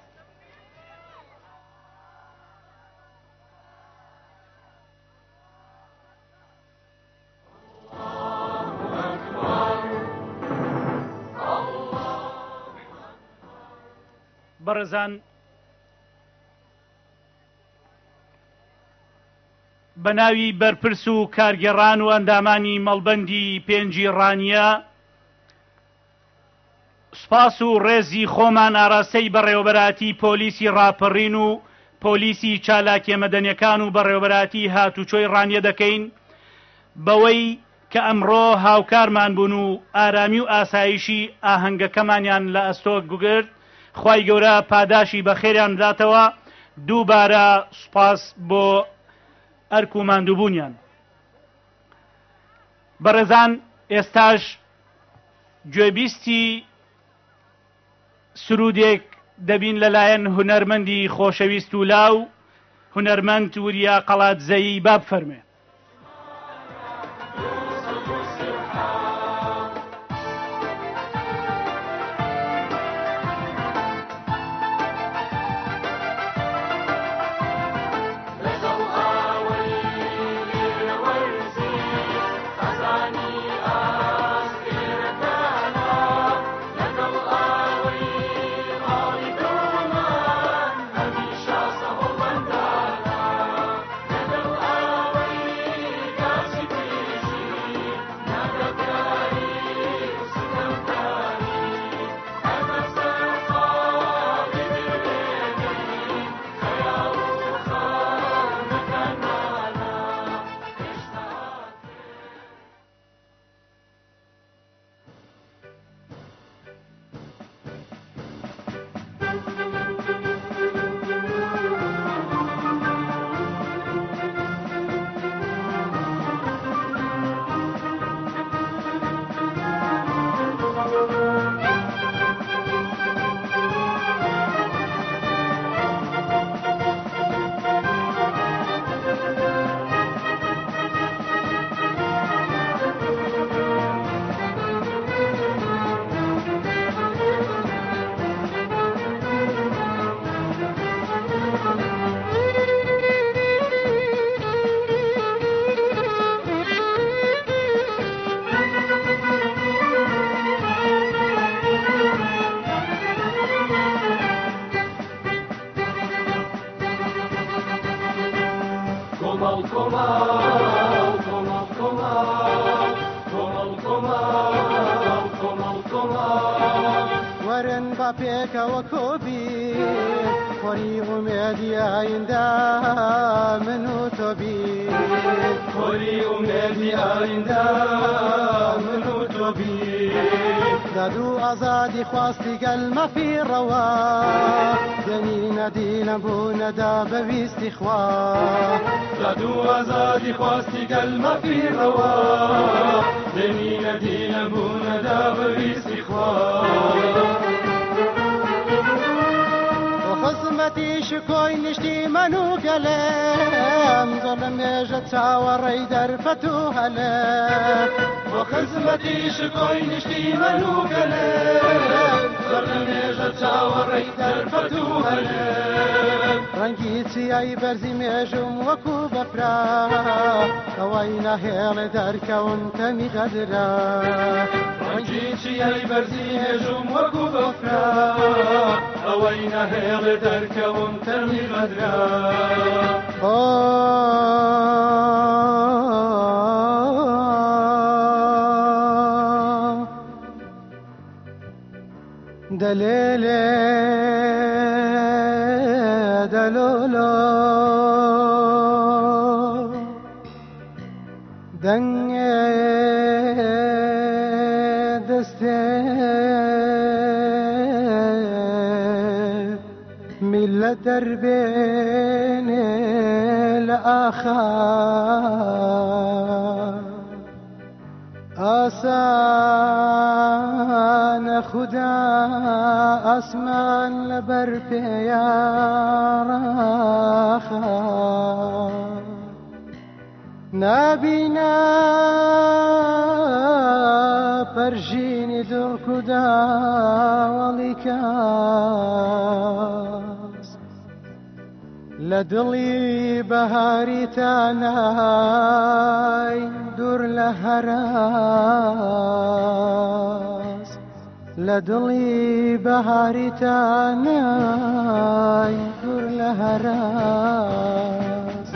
بەڕێزان بە ناوی بەرپرس و کارگێڕان و ئەندامانی مەڵبەندی پێنجی ڕانیە سوپاس و ڕێزی خۆمان ئاراستەی بەڕێوەبەراتی پۆلیسی ڕاپەڕین و پۆلیسی چالاکیە مەدەنیەکان و بەڕێوەبەراتی هاتوچۆی ڕانیە دەکەین بەوەی کە ئەمڕۆ هاوکارمان بوون و ئارامی و ئاسایشی ئاهەنگەکەمانیان لە ئەستۆک گوگرت خوای گەورە پاداشی بە خێریان بداتەوە دووبارە سوپاس بۆ ئەرک و ماندووبوونیان بەڕێزان ئێستاش گوێبیستی سرودێک دەبین لەلایەن هونەرمەندی خۆشەویست و لاو هونەرمەند وریا قەڵاتزەیی با بفەرمێ پێکەوە کۆبی خۆری ئومێدی ئایندا من و تۆبی خۆری ئومێدی ئایندا من و تۆبی داد و ئازادی خواستی گەلمە پیڕەوە دەنی نەدیلە بوو نەدا بەویستی خوا داد و ئازادی خواستی گەلمە پیڕەوە دەنی نەدیلە بوو نەدا بەویستی خوا خزمەتی شکۆی نیشتی من و گەلێم زۆر لە مێژە چاوەڕێی دەرفەت و هەلێم بۆ خزمەتی شکۆی نیشتی من و گەلێم زۆر لە مێژە چاوەڕێی دەرفەت و هەلێم ڕەنگی چیای بەرزی مێژم وەکو بەفرا ئەوەی نەهێڵێ دەرکەون تەمی غەدرا ڕەنگی چیای بەرزی مێژم وەکو بەفرا ئەوەی نەهێڵێ دەرکەون تەمی غەدرا دلێلێ دەلۆلۆ دەنگێ دەستێ میلەت دەربێنێ لە ئاخار ئاسانە خودا ئاسمان لەبەر پێیاڕاخە نابینا پەرژینی دڵک و داوەڵی کاس لە دڵی بەهاری تانای دوور لە هەراس لە دڵی بەهاری تانای دوور لە هەراس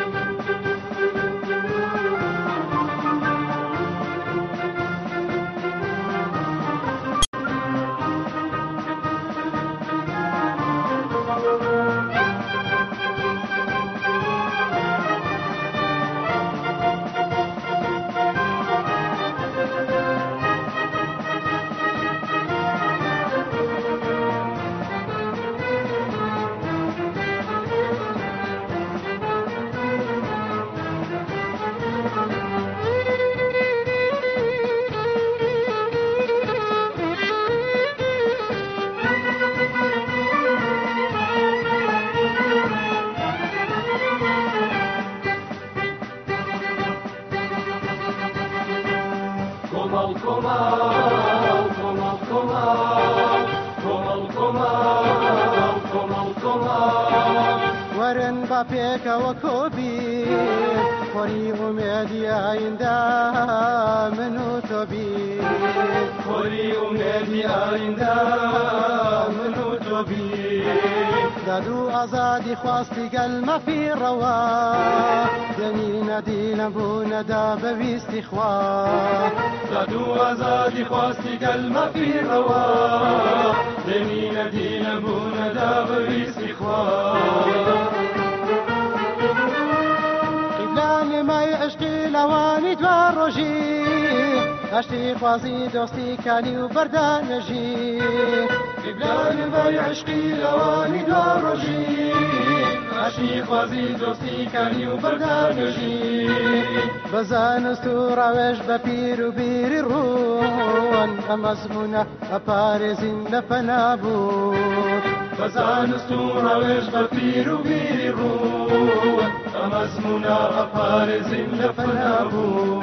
وەرن بە پێکەوە کۆبی خۆری ئومێدی ئایندا من و تۆبی خۆری ئومێدی ئایندا من و تۆبی داد و ئازادی خواستی گەلمە پیڕەوە دەنی نەدیلە بوو نەدا بەویستی خوا داد و ئازادی خواستی گەلمە پیڕەوە دەنی نەدیلە بوو نەدا بەویستی خوا قیبلانی مای عشقی لەوانی دوا ڕۆژی هەشتی خوازی دۆستی کانی و بەردانەژی قیبلانی مای عشقی لەوانی دوا ڕۆژی هەشتی خوازی دۆستی کانی و بەردانەژی بەزانست و ڕاوێژ بە پیر و بیری ڕوون ئەمەزمونە ئەپارێزین لە پەنابوو بەزانست و ڕاوێژ بە پیر و بیری ڕوون ئەمەزمونە ئەپارێزین لە پەنابوو